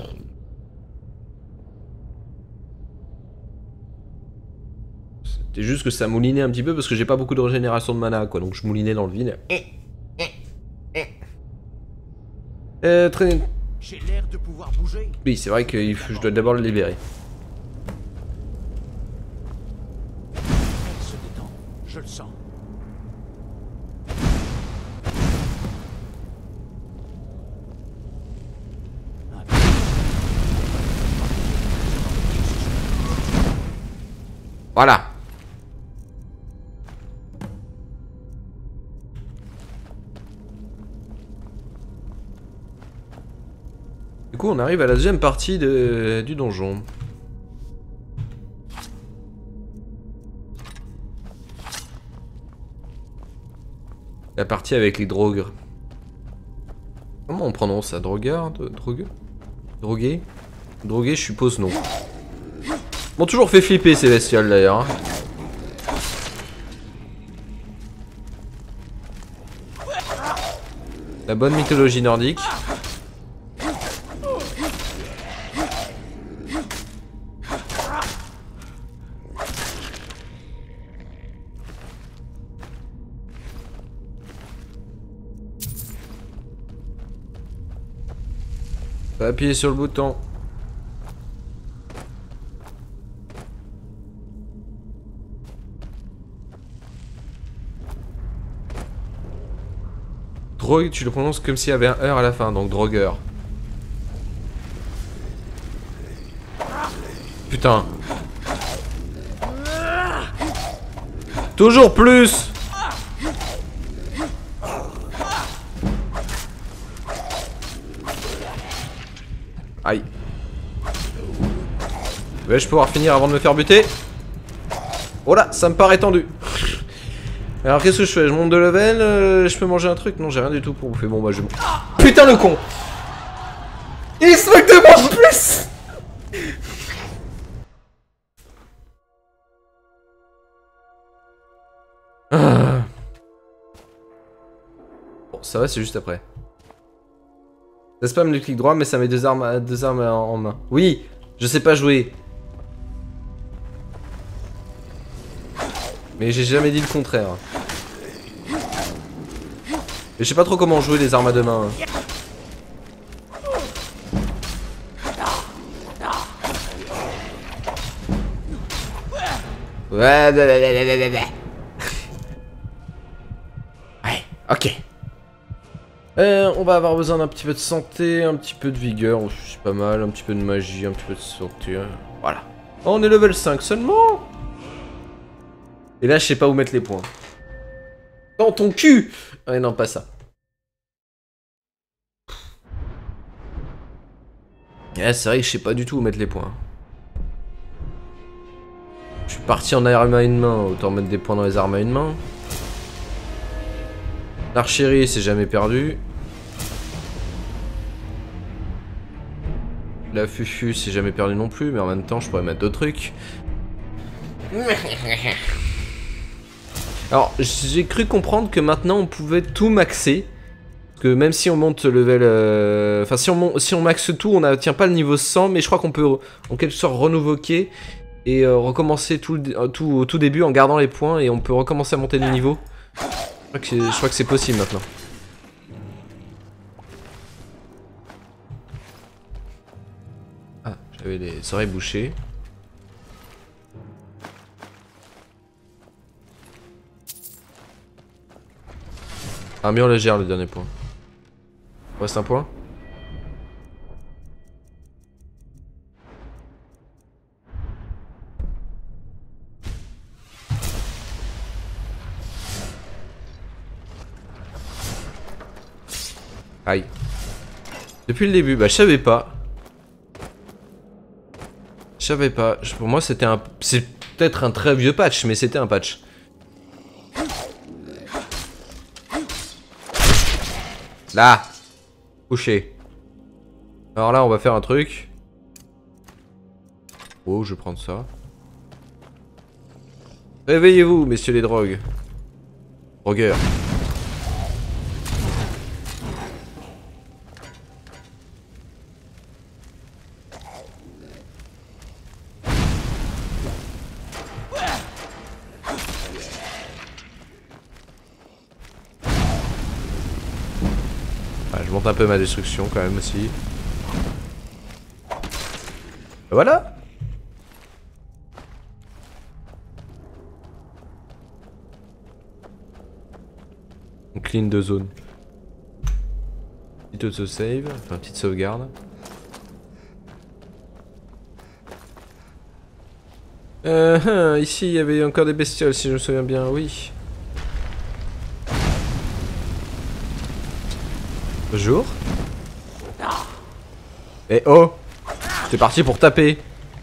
C'était juste que ça moulinait un petit peu parce que j'ai pas beaucoup de régénération de mana, quoi. Donc je moulinais dans le vide. Euh, très... J'ai l'air de pouvoir bouger. Oui, c'est vrai que je dois d'abord le libérer. Elle se détend, je le sens. Voilà. Du coup, on arrive à la deuxième partie de, du donjon. La partie avec les drogues. Comment on prononce ça? Drogueur? Drogueux? Drogué? Drogué, je suppose non. M'ont toujours fait flipper ces bestioles d'ailleurs. Hein. La bonne mythologie nordique. Faut appuyer sur le bouton. Drogue, tu le prononces comme s'il y avait un R à la fin, donc drogueur. Putain. Toujours plus. Aïe. Vais-je pouvoir finir avant de me faire buter? Oh là, ça me paraît tendu. Alors qu'est-ce que je fais? Je monte de level, euh, je peux manger un truc? Non, j'ai rien du tout pour bouffer. Bon bah je... Putain le con! Il se moque de moi en plus! Ah. Bon, ça va, c'est juste après. Ça spam le clic droit, mais ça met deux armes, deux armes en, en main. Oui, je sais pas jouer. Mais j'ai jamais dit le contraire. Et je sais pas trop comment jouer les armes à deux mains. Ouais, ouais, ok. Euh, on va avoir besoin d'un petit peu de santé, un petit peu de vigueur, c'est pas mal, un petit peu de magie, un petit peu de santé. Voilà. Oh, on est level cinq seulement. Et là, je sais pas où mettre les points. Dans ton cul. Ouais, non, pas ça. Ouais, c'est vrai que je sais pas du tout où mettre les points. Je suis parti en arme à une main, autant mettre des points dans les armes à une main. L'archerie, c'est jamais perdu. La fufu, c'est jamais perdu non plus, mais en même temps, je pourrais mettre d'autres trucs. Alors, j'ai cru comprendre que maintenant, on pouvait tout maxer. Parce que même si on monte le level... Euh... Enfin, si on, si on maxe tout, on n'atteint pas le niveau cent, mais je crois qu'on peut, en quelque sorte, renouvoquer et euh, recommencer tout, le, tout au tout début en gardant les points, et on peut recommencer à monter les niveaux. Je crois que c'est possible maintenant. Ah, j'avais les oreilles bouchées. Armure légère, le dernier point. Reste un point. Aïe. Depuis le début, bah je savais pas. Je savais pas. Pour moi c'était un... C'est peut-être un très vieux patch, mais c'était un patch. Là. Couché. Alors là on va faire un truc. Oh, je vais prendre ça. Réveillez-vous, messieurs les drogues. Drogueurs. Un peu ma destruction quand même aussi. Voilà. On clean de zone. Petite auto-save, enfin petite sauvegarde. Euh, ici il y avait encore des bestioles si je me souviens bien, oui. Bonjour. Eh oh, j'étais parti pour taper.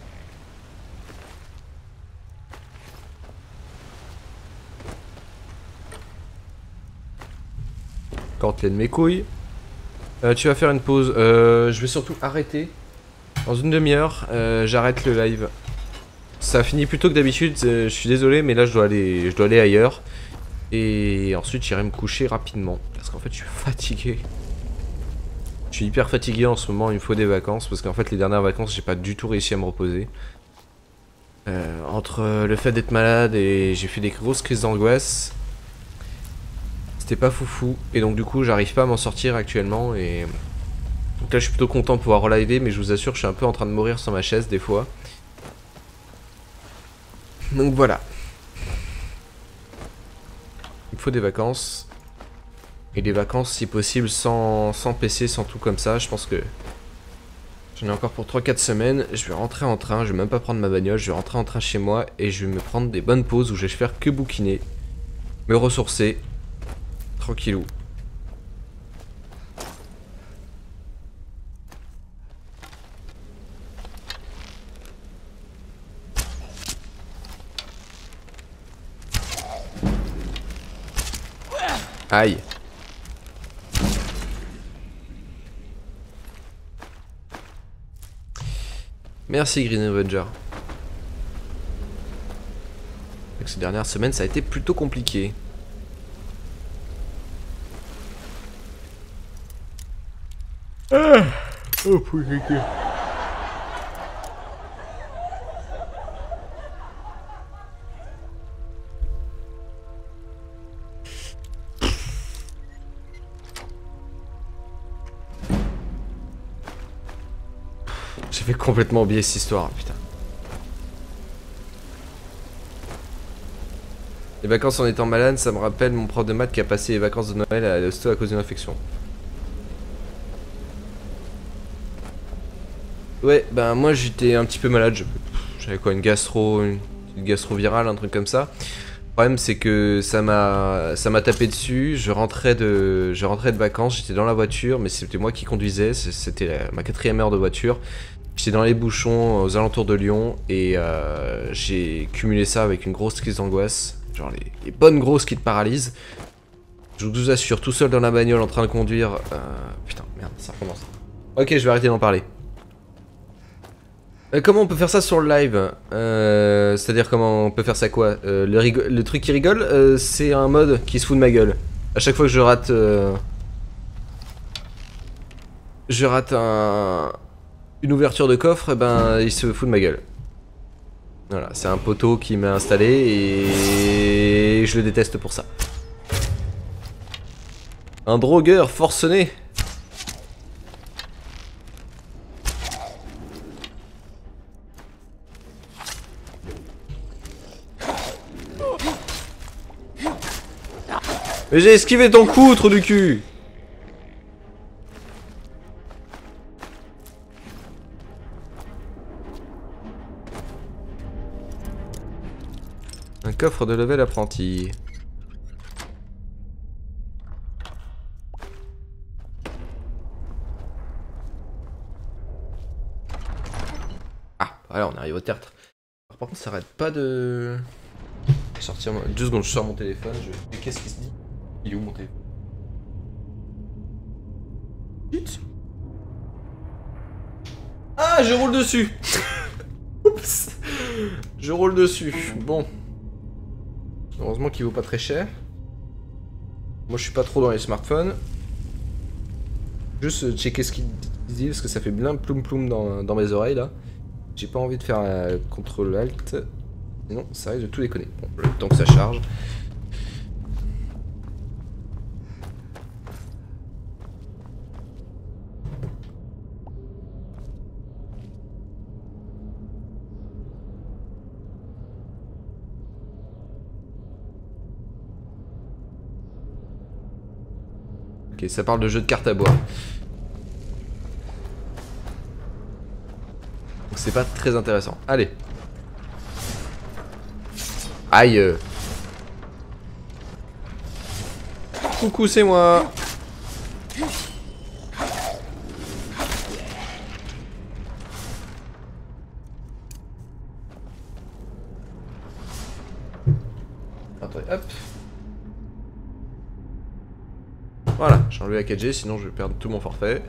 Quand t'es de mes couilles. Euh, tu vas faire une pause. Euh, je vais surtout arrêter. Dans une demi-heure, euh, j'arrête le live. Ça finit plus tôt que d'habitude. Je suis désolé, mais là je dois aller, je dois aller ailleurs. Et ensuite j'irai me coucher rapidement. Parce qu'en fait je suis fatigué. Je suis hyper fatigué en ce moment, il me faut des vacances parce qu'en fait les dernières vacances j'ai pas du tout réussi à me reposer. Euh, entre le fait d'être malade et j'ai fait des grosses crises d'angoisse, c'était pas foufou et donc du coup j'arrive pas à m'en sortir actuellement et donc là je suis plutôt content de pouvoir reliver, mais je vous assure je suis un peu en train de mourir sur ma chaise des fois. Donc voilà. Il me faut des vacances. Et des vacances si possible sans, sans P C, sans tout comme ça. Je pense que j'en ai encore pour trois quatre semaines. Je vais rentrer en train, je vais même pas prendre ma bagnole. Je vais rentrer en train chez moi et je vais me prendre des bonnes pauses où je vais faire que bouquiner. Me ressourcer. Tranquillou. Aïe. Merci Green Avenger. Avec ces dernières semaines, ça a été plutôt compliqué. Ah oh putain. J'avais complètement oublié cette histoire, putain. Les vacances en étant malade, ça me rappelle mon prof de maths qui a passé les vacances de Noël à l'hosto à cause d'une infection. Ouais, ben moi j'étais un petit peu malade. J'avais quoi, une gastro, une, une gastro virale, un truc comme ça. Le problème c'est que ça m'a ça m'a tapé dessus. Je rentrais de je rentrais de vacances, j'étais dans la voiture, mais c'était moi qui conduisais. C'était ma quatrième heure de voiture. J'étais dans les bouchons aux alentours de Lyon et euh, j'ai cumulé ça avec une grosse crise d'angoisse. Genre les, les bonnes grosses qui te paralysent. Je vous assure, tout seul dans la bagnole en train de conduire. Euh, putain, merde, ça recommence. Ok, je vais arrêter d'en parler. Euh, comment on peut faire ça sur le live? euh, C'est-à-dire comment on peut faire ça quoi? euh, le, le truc qui rigole, euh, c'est un mode qui se fout de ma gueule. À chaque fois que je rate... Euh, je rate un, une ouverture de coffre, et ben il se fout de ma gueule. Voilà, c'est un poteau qui m'a installé et je le déteste pour ça. Un drogueur forcené. Mais j'ai esquivé ton coup, trou du cul. Un coffre de level apprenti. Ah, voilà, on arrive au tertre. Alors, par contre, ça arrête pas de... Sortir... Deux secondes, je sors mon téléphone. Je... Qu'est-ce qui se dit? Il est où mon téléphone? Vite. Ah, je roule dessus. Oups. Je roule dessus. Bon. Heureusement qu'il vaut pas très cher. Moi je suis pas trop dans les smartphones. Juste checker ce qu'il dit parce que ça fait bien ploum ploum dans, dans mes oreilles là. J'ai pas envie de faire un contrôle alt. Sinon ça risque de tout déconner. Bon, le temps que ça charge. Ok, ça parle de jeu de cartes à boire. Donc c'est pas très intéressant. Allez. Aïe. Coucou, c'est moi. Attendez, hop. Voilà, j'ai enlevé la quatre G, sinon je vais perdre tout mon forfait.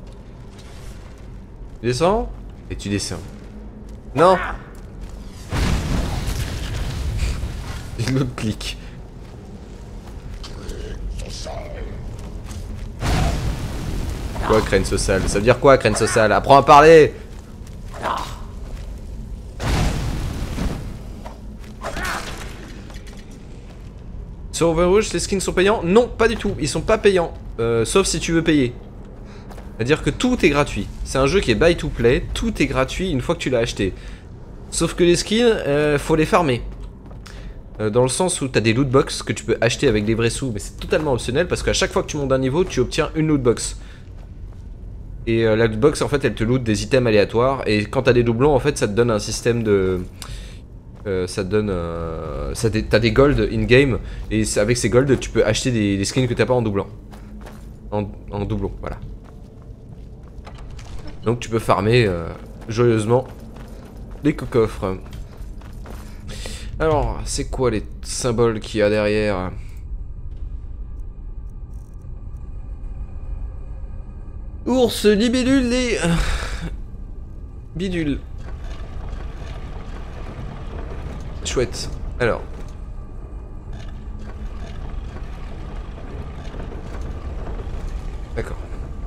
Tu descends? Et tu descends. Non. L'autre clic. Quoi, crâne sociale? Ça veut dire quoi, crâne sociale? Apprends à parler. Sur Overwatch, les skins sont payants? Non, pas du tout. Ils sont pas payants. Euh, sauf si tu veux payer. C'est-à-dire que tout est gratuit. C'est un jeu qui est buy to play. Tout est gratuit une fois que tu l'as acheté. Sauf que les skins, euh, faut les farmer. Euh, dans le sens où tu as des loot box que tu peux acheter avec des vrais sous. Mais c'est totalement optionnel parce qu'à chaque fois que tu montes d'un niveau, tu obtiens une loot box. Et euh, la loot box, en fait, elle te loot des items aléatoires. Et quand tu as des doublons, en fait, ça te donne un système de... Euh, ça te donne... Euh, ça t'as des gold in-game. Et avec ces gold, tu peux acheter des, des skins que t'as pas en doublant. En, en doublon, voilà. Donc tu peux farmer euh, joyeusement les coffres. Alors, c'est quoi les symboles qu'il y a derrière? Ours, libellule et... bidule. Chouette. Alors. D'accord.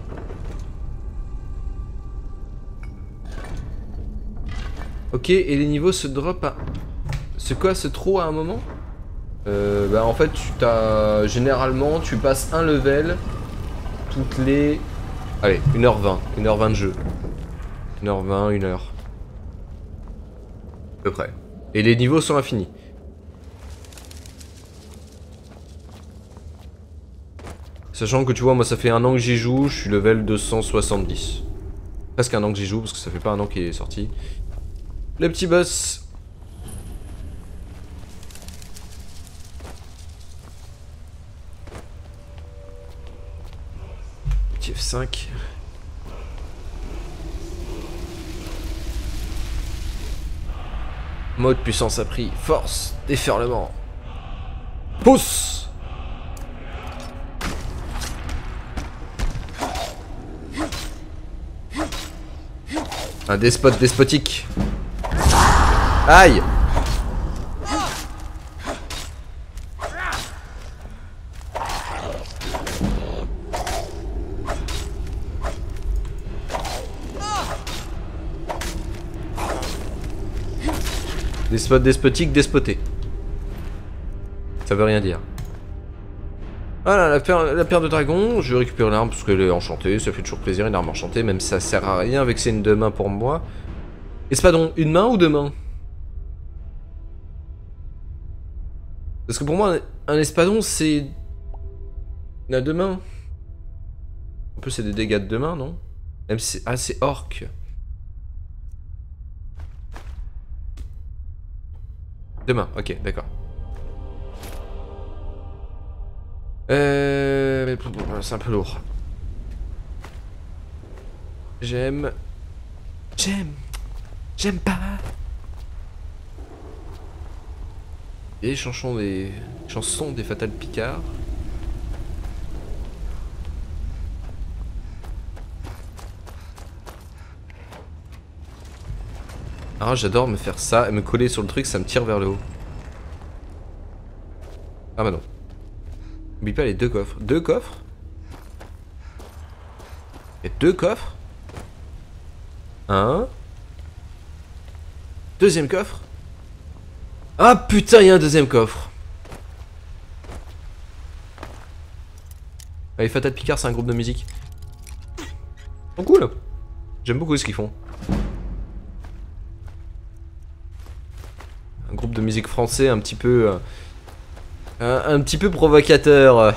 Ok, et les niveaux se drop à... C'est quoi, ce trop à un moment? euh, Bah en fait, tu t'as... Généralement, tu passes un level toutes les... Allez, une heure vingt. une heure vingt de jeu. une heure vingt, une heure. À peu près. Et les niveaux sont infinis. Sachant que tu vois, moi ça fait un an que j'y joue, je suis level deux cent soixante-dix. Presque un an que j'y joue, parce que ça fait pas un an qu'il est sorti. Le petit boss. Petit F cinq. Mode puissance appris. Force. Déferlement. Pousse. Un despote despotique. Aïe. Despote despotique despoté. Ça veut rien dire. Voilà, la paire, la paire de dragons, je vais récupérer l'arme parce qu'elle est enchantée, ça fait toujours plaisir, une arme enchantée, même si ça sert à rien avec c'est une deux mains pour moi. Espadon, une main ou deux mains? Parce que pour moi, un espadon, c'est... Il a deux mains. Un peu, c'est des dégâts de deux mains, non? Même si... Ah, c'est orc. Deux mains, ok, d'accord. Euh... C'est un peu lourd. J'aime... J'aime... J'aime pas. Et chansons des... Chansons des Fatal Picard. Ah, j'adore me faire ça et me coller sur le truc, ça me tire vers le haut. Ah bah non. N'oublie pas les deux coffres. Deux coffres? Et deux coffres? Un. Deuxième coffre? Ah putain, il y a un deuxième coffre. Ah, les Fatal Picard, c'est un groupe de musique. Ils sont cool. J'aime beaucoup ce qu'ils font. Un groupe de musique français un petit peu... Euh, un, un petit peu provocateur.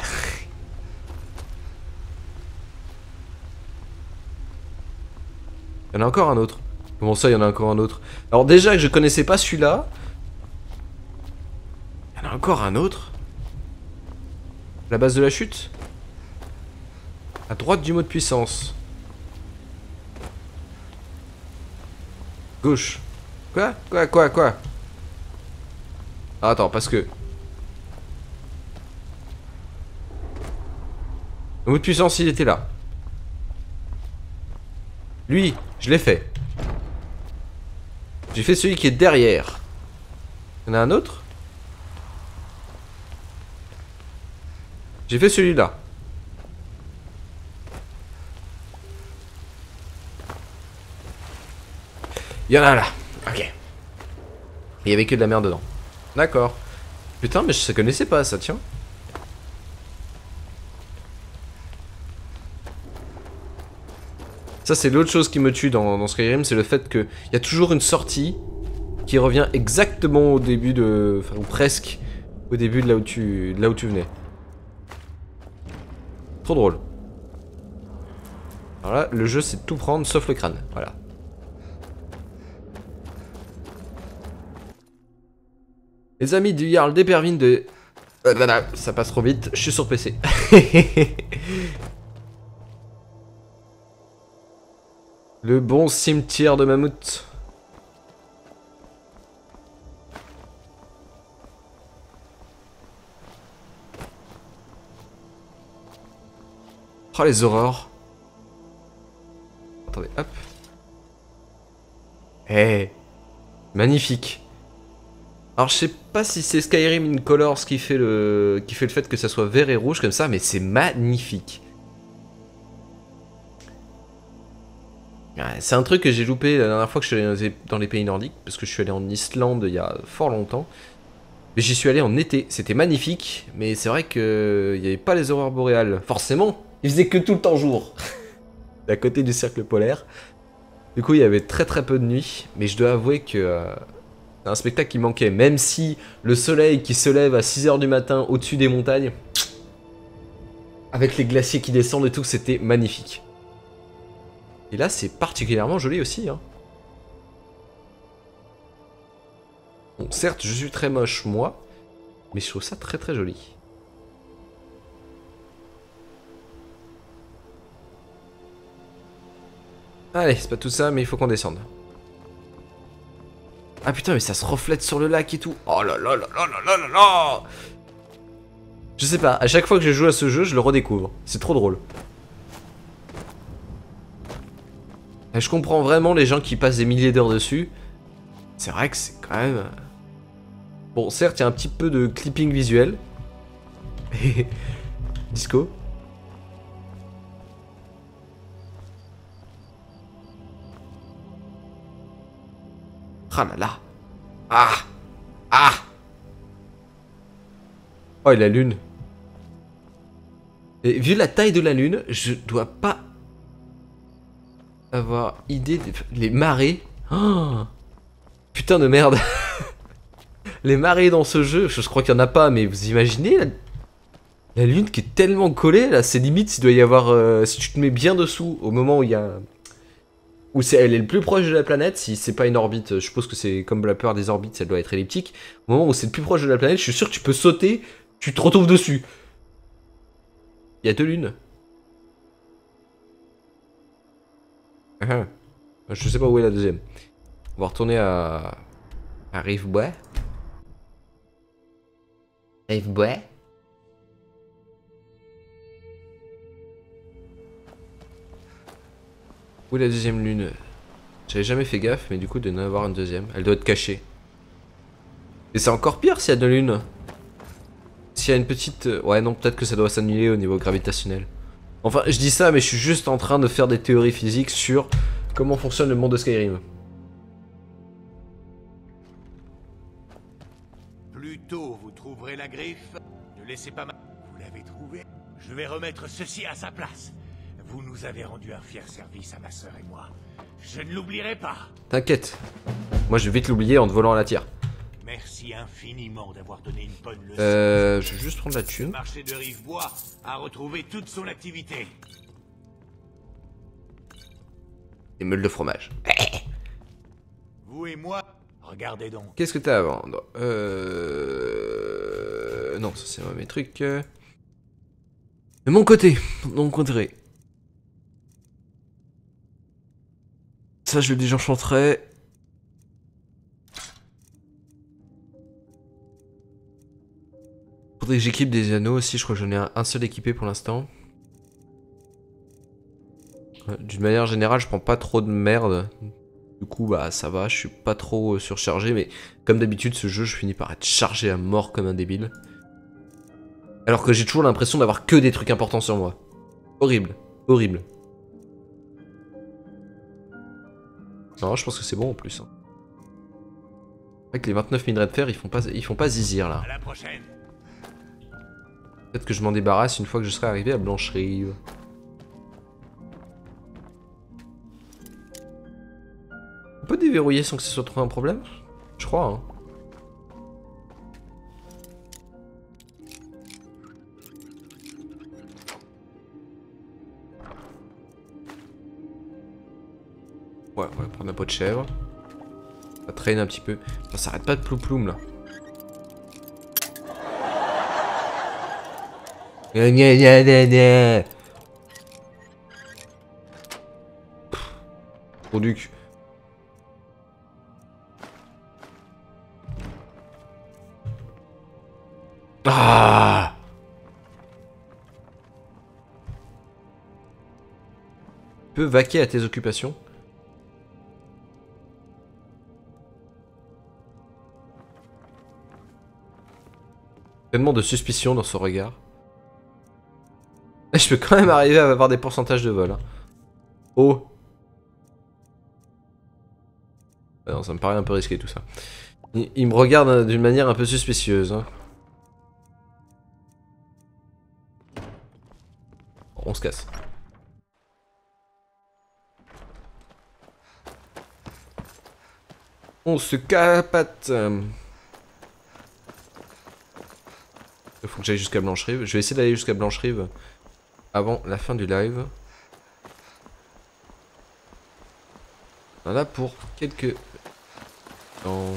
Il y en a encore un autre. Comment ça, il y en a encore un autre? Alors déjà que je connaissais pas celui-là. Il y en a encore un autre. La base de la chute. À droite du mot de puissance. Gauche. Quoi? Quoi? Quoi? Quoi? Ah, attends, parce que... Le mot de puissance, il était là. Lui, je l'ai fait. J'ai fait celui qui est derrière. Il y en a un autre? J'ai fait celui-là. Il y en a là. Ok. Il y avait que de la merde dedans. D'accord. Putain, mais je ne connaissais pas ça, tiens. Ça, c'est l'autre chose qui me tue dans, dans Skyrim, c'est le fait qu'il y a toujours une sortie qui revient exactement au début de... Enfin, ou presque au début de là où tu, de là où tu venais. Trop drôle. Alors là, le jeu, c'est de tout prendre sauf le crâne. Voilà. Les amis du Jarl d'Epervine de... Ça passe trop vite, je suis sur P C. Le bon cimetière de mammouth. Oh, les aurores. Attendez, hop. Eh, hey, magnifique. Alors je sais pas si c'est Skyrim Incolors qui fait le qui fait le fait que ça soit vert et rouge comme ça, mais c'est magnifique. C'est un truc que j'ai loupé la dernière fois que je suis allé dans les pays nordiques, parce que je suis allé en Islande il y a fort longtemps. Mais j'y suis allé en été, c'était magnifique, mais c'est vrai que il n'y avait pas les aurores boréales. Forcément, il faisait que tout le temps jour. À côté du cercle polaire. Du coup, il y avait très très peu de nuit, mais je dois avouer que euh, c'est un spectacle qui manquait. Même si le soleil qui se lève à six heures du matin au-dessus des montagnes, avec les glaciers qui descendent et tout, c'était magnifique. Et là, c'est particulièrement joli aussi. Hein. Bon, certes, je suis très moche, moi, mais je trouve ça très très joli. Allez, c'est pas tout ça, mais il faut qu'on descende. Ah putain, mais ça se reflète sur le lac et tout. Oh là là là là là là là là. Je sais pas, à chaque fois que je joue à ce jeu, je le redécouvre. C'est trop drôle. Et je comprends vraiment les gens qui passent des milliers d'heures dessus. C'est vrai que c'est quand même... Bon, certes, il y a un petit peu de clipping visuel. Disco. Ah là là. Ah. Ah. Oh, et la lune. Et vu la taille de la lune, je dois pas avoir idée des les marées. Oh, putain de merde. Les marées dans ce jeu, je, je crois qu'il y en a pas, mais vous imaginez la, la lune qui est tellement collée là, c'est limite s'il doit y avoir euh, si tu te mets bien dessous au moment où il y a où c'est elle est le plus proche de la planète, si c'est pas une orbite, je suppose que c'est comme la plupart des orbites, ça doit être elliptique. Au moment où c'est le plus proche de la planète, je suis sûr que tu peux sauter, tu te retrouves dessus. Il y a deux lunes. Ah, je sais pas où est la deuxième. On va retourner à à Rivebois. Rivebois. Où est la deuxième lune? J'avais jamais fait gaffe, mais du coup de n'en avoir une deuxième. Elle doit être cachée. Et c'est encore pire s'il y a deux lunes. S'il y a une petite... Ouais non, peut-être que ça doit s'annuler au niveau gravitationnel. Enfin, je dis ça, mais je suis juste en train de faire des théories physiques sur comment fonctionne le monde de Skyrim. Plus tôt vous trouverez la griffe, ne laissez pas ma... Vous l'avez trouvée? Je vais remettre ceci à sa place. Vous nous avez rendu un fier service à ma sœur et moi. Je ne l'oublierai pas. T'inquiète. Moi je vais vite l'oublier en te volant à la tire. Merci infiniment d'avoir donné une bonne leçon. Euh, je vais juste prendre la thune. Le marché de Rivebois a retrouvé toute son activité. Des meules de fromage. Vous et moi, regardez donc. Qu'est-ce que t'as à vendre? Euh... Non, ça c'est mes trucs. De mon côté, de mon côté. Ça je le dis, j'enchanterai. Faudrait que j'équipe des anneaux aussi, je crois que j'en ai un, un seul équipé pour l'instant. D'une manière générale, je prends pas trop de merde. Du coup, bah ça va, je suis pas trop surchargé, mais comme d'habitude, ce jeu, je finis par être chargé à mort comme un débile. Alors que j'ai toujours l'impression d'avoir que des trucs importants sur moi. Horrible, horrible. Non, je pense que c'est bon en plus. Hein. Avec les vingt-neuf minerais de fer, ils font pas, ils font pas zizir là. À la prochaine. Peut-être que je m'en débarrasse une fois que je serai arrivé à Blancherive. On peut déverrouiller sans que ce soit trop un problème? Je crois, hein. Ouais, on va prendre la peau de chèvre. On va traîner un petit peu. Ça s'arrête pas de ploum-ploum là. Gna gna gna gna gna. Trop duc. Ah! Tu peux vaquer à tes occupations. Tellement de suspicion dans son regard. Je peux quand même arriver à avoir des pourcentages de vol. Hein. Oh. Ah non, ça me paraît un peu risqué tout ça. Il, il me regarde d'une manière un peu suspicieuse. Hein. On se casse. On se capate. Il faut que j'aille jusqu'à Blancherive. Je vais essayer d'aller jusqu'à Blancherive avant la fin du live. Voilà pour quelques temps.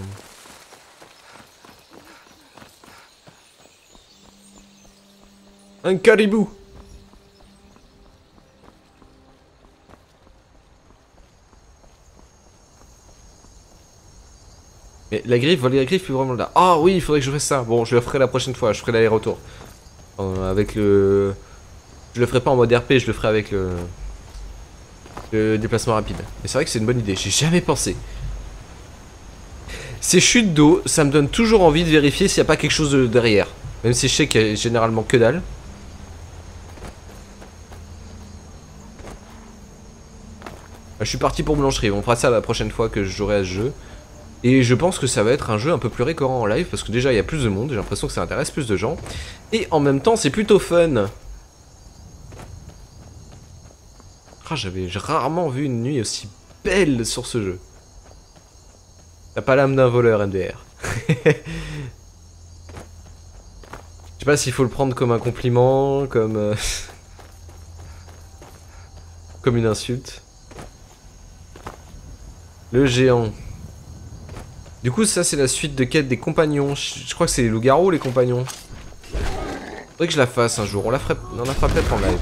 Un caribou. Mais la griffe, voler la griffe est vraiment là. Ah oui, il faudrait que je fasse ça. Bon, je le ferai la prochaine fois. Je ferai l'aller-retour. Euh, avec le... Je le ferai pas en mode R P, je le ferai avec le... Le déplacement rapide. Mais c'est vrai que c'est une bonne idée. J'ai jamais pensé. Ces chutes d'eau, ça me donne toujours envie de vérifier s'il n'y a pas quelque chose de derrière. Même si je sais qu'il y a généralement que dalle. Je suis parti pour Blancherive. On fera ça la prochaine fois que je jouerai à ce jeu. Et je pense que ça va être un jeu un peu plus récurrent en live parce que déjà il y a plus de monde, j'ai l'impression que ça intéresse plus de gens. Et en même temps c'est plutôt fun. Ah, j'avais rarement vu une nuit aussi belle sur ce jeu. T'as pas l'âme d'un voleur M D R. Je sais pas s'il faut le prendre comme un compliment, comme... Euh... comme une insulte. Le géant. Du coup, ça, c'est la suite de quête des compagnons. Je, je crois que c'est les loups-garous, les compagnons. Faudrait que je la fasse un jour. On la ferait, on la fera peut-être en live.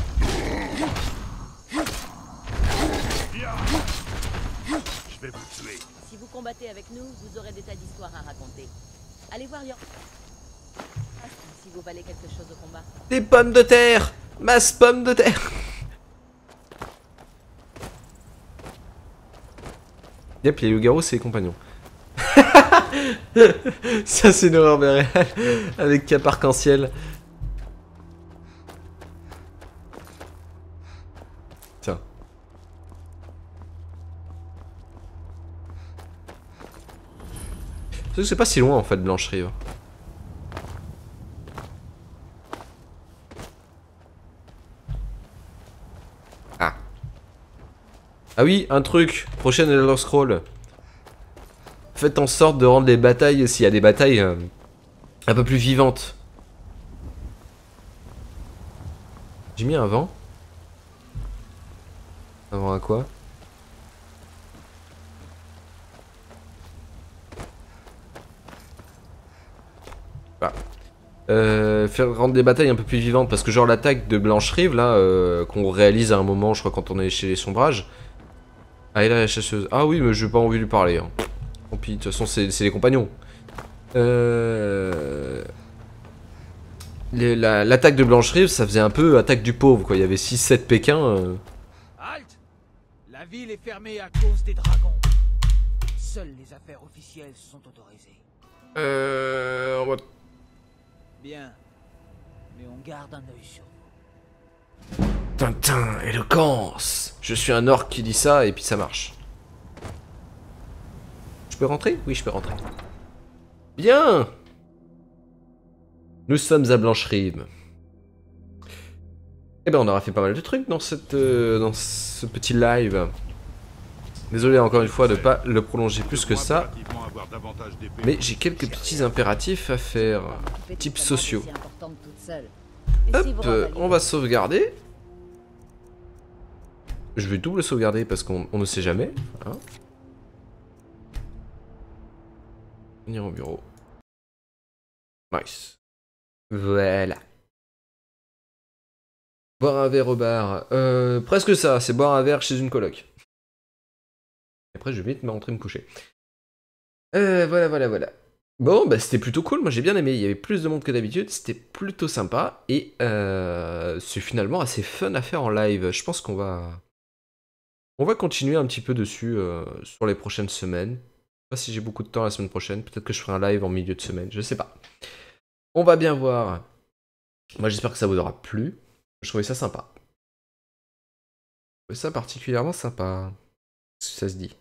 Je vais vous tuer. Si vous combattez avec nous, vous aurez des tas d'histoires à raconter. Allez voir Yor. Si vous valez quelque chose au combat. Des pommes de terre. Masse pommes de terre. Yep, les loups-garous, c'est les compagnons. Ça c'est une horreur mais réelle. Avec cap arc-en-ciel. Tiens. C'est pas si loin en fait Blancherive. Ah. Ah oui, un truc. Prochaine Elder Scroll. Faites en sorte de rendre les batailles, s'il y a des batailles, euh, un peu plus vivantes. J'ai mis un vent. Un vent à quoi? Bah. Euh, faire rendre les batailles un peu plus vivantes, parce que genre l'attaque de Blancherive, là, euh, qu'on réalise à un moment, je crois, quand on est chez les sombrages. Ah, et là, la chasseuse. Ah oui, mais j'ai pas envie de lui parler. Hein. Tant pis, de toute façon, c'est les compagnons. Euh... L'attaque la, de Blancherive, ça faisait un peu attaque du pauvre, quoi. Il y avait six sept Pékins. Euh... Halte! La ville est fermée à cause des dragons. Seules les affaires officielles sont autorisées. Euh... On va... Bien. Mais on garde un œil sur vous. Tintin, éloquence! Je suis un orc qui dit ça, et puis ça marche. Je peux rentrer? Oui, je peux rentrer. Bien! Nous sommes à Blancherive. Eh ben, on aura fait pas mal de trucs dans, cette, euh, dans ce petit live. Désolé encore une fois de pas le prolonger plus que ça. Mais j'ai quelques petits impératifs à faire. Type sociaux. Hop, euh, on va sauvegarder. Je vais double sauvegarder parce qu'on ne sait jamais. Hein. Venir au bureau. Nice. Voilà. Boire un verre au bar. Euh, presque ça, c'est boire un verre chez une coloc. Après, je vais vite me rentrer me coucher. Euh, voilà, voilà, voilà. Bon, bah c'était plutôt cool, moi j'ai bien aimé. Il y avait plus de monde que d'habitude, c'était plutôt sympa. Et euh, c'est finalement assez fun à faire en live. Je pense qu'on va... On va continuer un petit peu dessus euh, sur les prochaines semaines. Je sais pas si j'ai beaucoup de temps la semaine prochaine. Peut-être que je ferai un live en milieu de semaine, je sais pas. On va bien voir. Moi j'espère que ça vous aura plu. Je trouvais ça sympa. Je trouvais ça particulièrement sympa. Si ça se dit.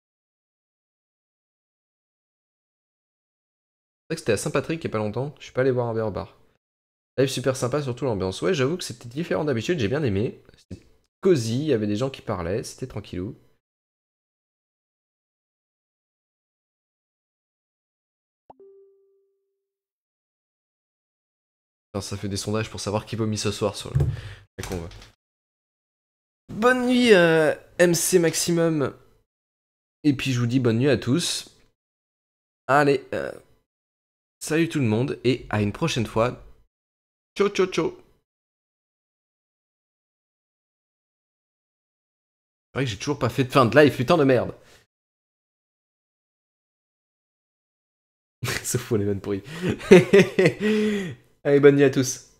C'est vrai que c'était à Saint-Patrick il y a pas longtemps. Je suis pas allé voir un verre au bar. Live super sympa, surtout l'ambiance. Ouais, j'avoue que c'était différent d'habitude, j'ai bien aimé. C'était cosy, il y avait des gens qui parlaient, c'était tranquillou. Enfin, ça fait des sondages pour savoir qui vomit ce soir sur le... la convo. Bonne nuit euh, M C Maximum. Et puis je vous dis bonne nuit à tous. Allez, euh, salut tout le monde et à une prochaine fois. Ciao ciao ciao. C'est vrai que j'ai toujours pas fait de fin de live, putain de merde. Sauf pour les vannes pourries. Allez, bonne nuit à tous.